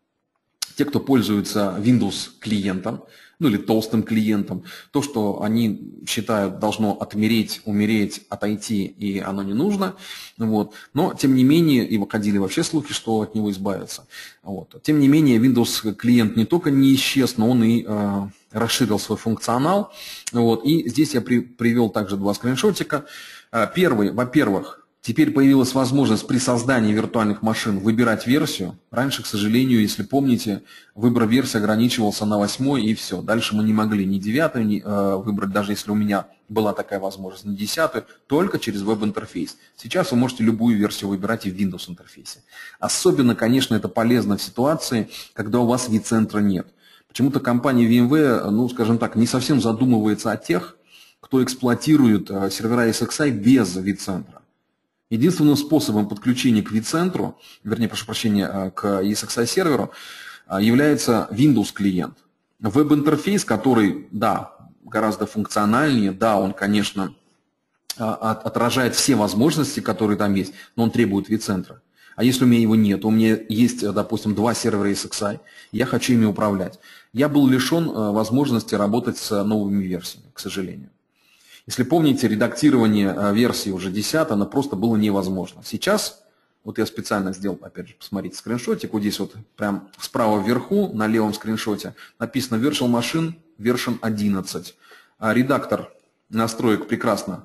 те, кто пользуется Windows клиентом, ну или толстым клиентом, то, что они считают должно отмереть, умереть, отойти, и оно не нужно. Вот. Но, тем не менее, и выходили вообще слухи, что от него избавиться. Вот. Тем не менее, Windows клиент не только не исчез, но он и э, расширил свой функционал. Вот. И здесь я при, привел также два скриншотика. Первый, во-первых, теперь появилась возможность при создании виртуальных машин выбирать версию. Раньше, к сожалению, если помните, выбор версии ограничивался на восьмой и все. Дальше мы не могли ни девятую ни, э, выбрать, даже если у меня была такая возможность, ни десятую, только через веб-интерфейс. Сейчас вы можете любую версию выбирать и в Windows интерфейсе. Особенно, конечно, это полезно в ситуации, когда у вас vCenter нет. Почему-то компания VMware, ну, скажем так, не совсем задумывается о тех, кто эксплуатирует э, сервера эс экс ай без vCenter. Единственным способом подключения к vCenter, вернее, прошу прощения, к и эс экс ай серверу, является Windows клиент. Веб-интерфейс, который, да, гораздо функциональнее, да, он, конечно, отражает все возможности, которые там есть, но он требует vCenter. А если у меня его нет, у меня есть, допустим, два сервера эс икс ай, я хочу ими управлять. Я был лишен возможности работать с новыми версиями, к сожалению. Если помните, редактирование версии уже десятой, оно просто было невозможно. Сейчас, вот я специально сделал, опять же, посмотрите скриншотик, вот здесь вот прям справа вверху, на левом скриншоте, написано Virtual Machine версия одиннадцать. А редактор настроек прекрасно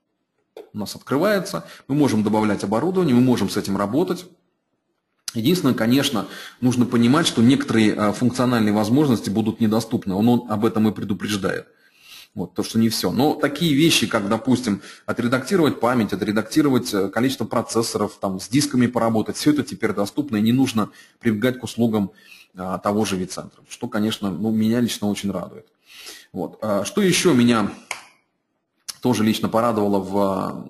у нас открывается, мы можем добавлять оборудование, мы можем с этим работать. Единственное, конечно, нужно понимать, что некоторые функциональные возможности будут недоступны, он, он об этом и предупреждает. Вот, то, что не все. Но такие вещи, как, допустим, отредактировать память, отредактировать количество процессоров, там, с дисками поработать, все это теперь доступно, и не нужно прибегать к услугам а, того же vCenter, что, конечно, ну, меня лично очень радует. Вот. А, что еще меня тоже лично порадовало в,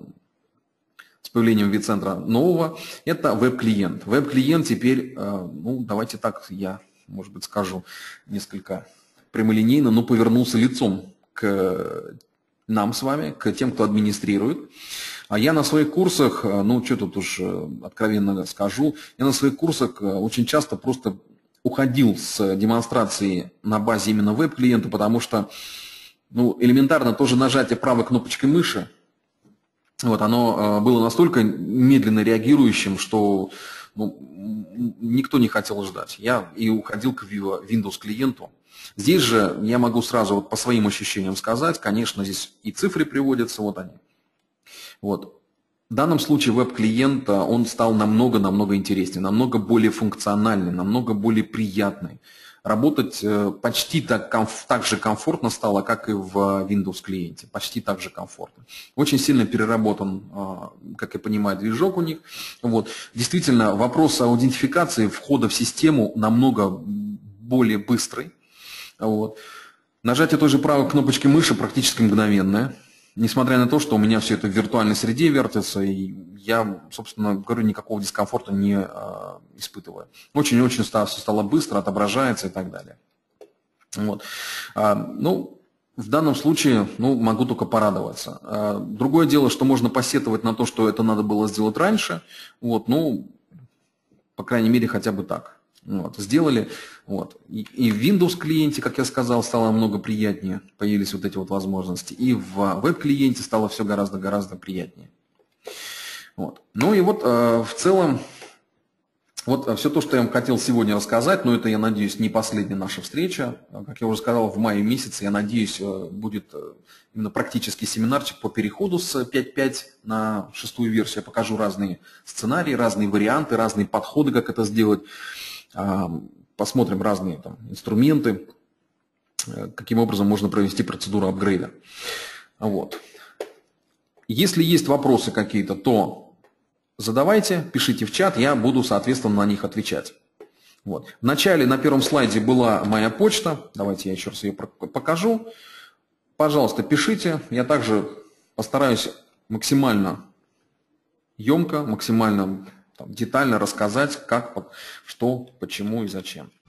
с появлением vCenter нового, это веб-клиент. Веб-клиент теперь, ну, давайте так, я, может быть, скажу несколько прямолинейно, но повернулся лицом к нам с вами, к тем, кто администрирует. А я на своих курсах, ну, что тут уж откровенно скажу, я на своих курсах очень часто просто уходил с демонстрации на базе именно веб-клиента, потому что ну, элементарно тоже нажатие правой кнопочкой мыши, вот, оно было настолько медленно реагирующим, что ну, никто не хотел ждать. Я и уходил к Windows клиенту. Здесь же я могу сразу вот по своим ощущениям сказать, конечно, здесь и цифры приводятся, вот они. Вот. В данном случае веб-клиент, он стал намного-намного интереснее, намного более функциональный, намного более приятный. Работать почти так, так же комфортно стало, как и в Windows клиенте. Почти так же комфортно. Очень сильно переработан, как я понимаю, движок у них. Вот. Действительно, вопрос аутентификации входа в систему намного более быстрый. Вот. Нажатие той же правой кнопочки мыши практически мгновенное. Несмотря на то, что у меня все это в виртуальной среде вертится, и я, собственно говоря, никакого дискомфорта не а, испытываю. Очень-очень стало, стало быстро, отображается и так далее. Вот. А, ну, в данном случае ну, могу только порадоваться. А, другое дело, что можно посетовать на то, что это надо было сделать раньше. Вот, ну, по крайней мере, хотя бы так. Вот, сделали. Вот. И, и в Windows клиенте, как я сказал, стало намного приятнее. Появились вот эти вот возможности. И в веб-клиенте стало все гораздо-гораздо приятнее. Вот. Ну и вот э, в целом, вот все то, что я вам хотел сегодня рассказать, но это, я надеюсь, не последняя наша встреча. Как я уже сказал, в мае месяце, я надеюсь, будет именно практический семинарчик по переходу с пять точка пять на шестую версию. Я покажу разные сценарии, разные варианты, разные подходы, как это сделать. Посмотрим разные там, инструменты, каким образом можно провести процедуру апгрейда. Вот. Если есть вопросы какие-то, то задавайте, пишите в чат, я буду, соответственно, на них отвечать. Вот. В начале на первом слайде была моя почта, давайте я еще раз ее покажу. Пожалуйста, пишите, я также постараюсь максимально емко, максимально там, детально рассказать, как, что, почему и зачем.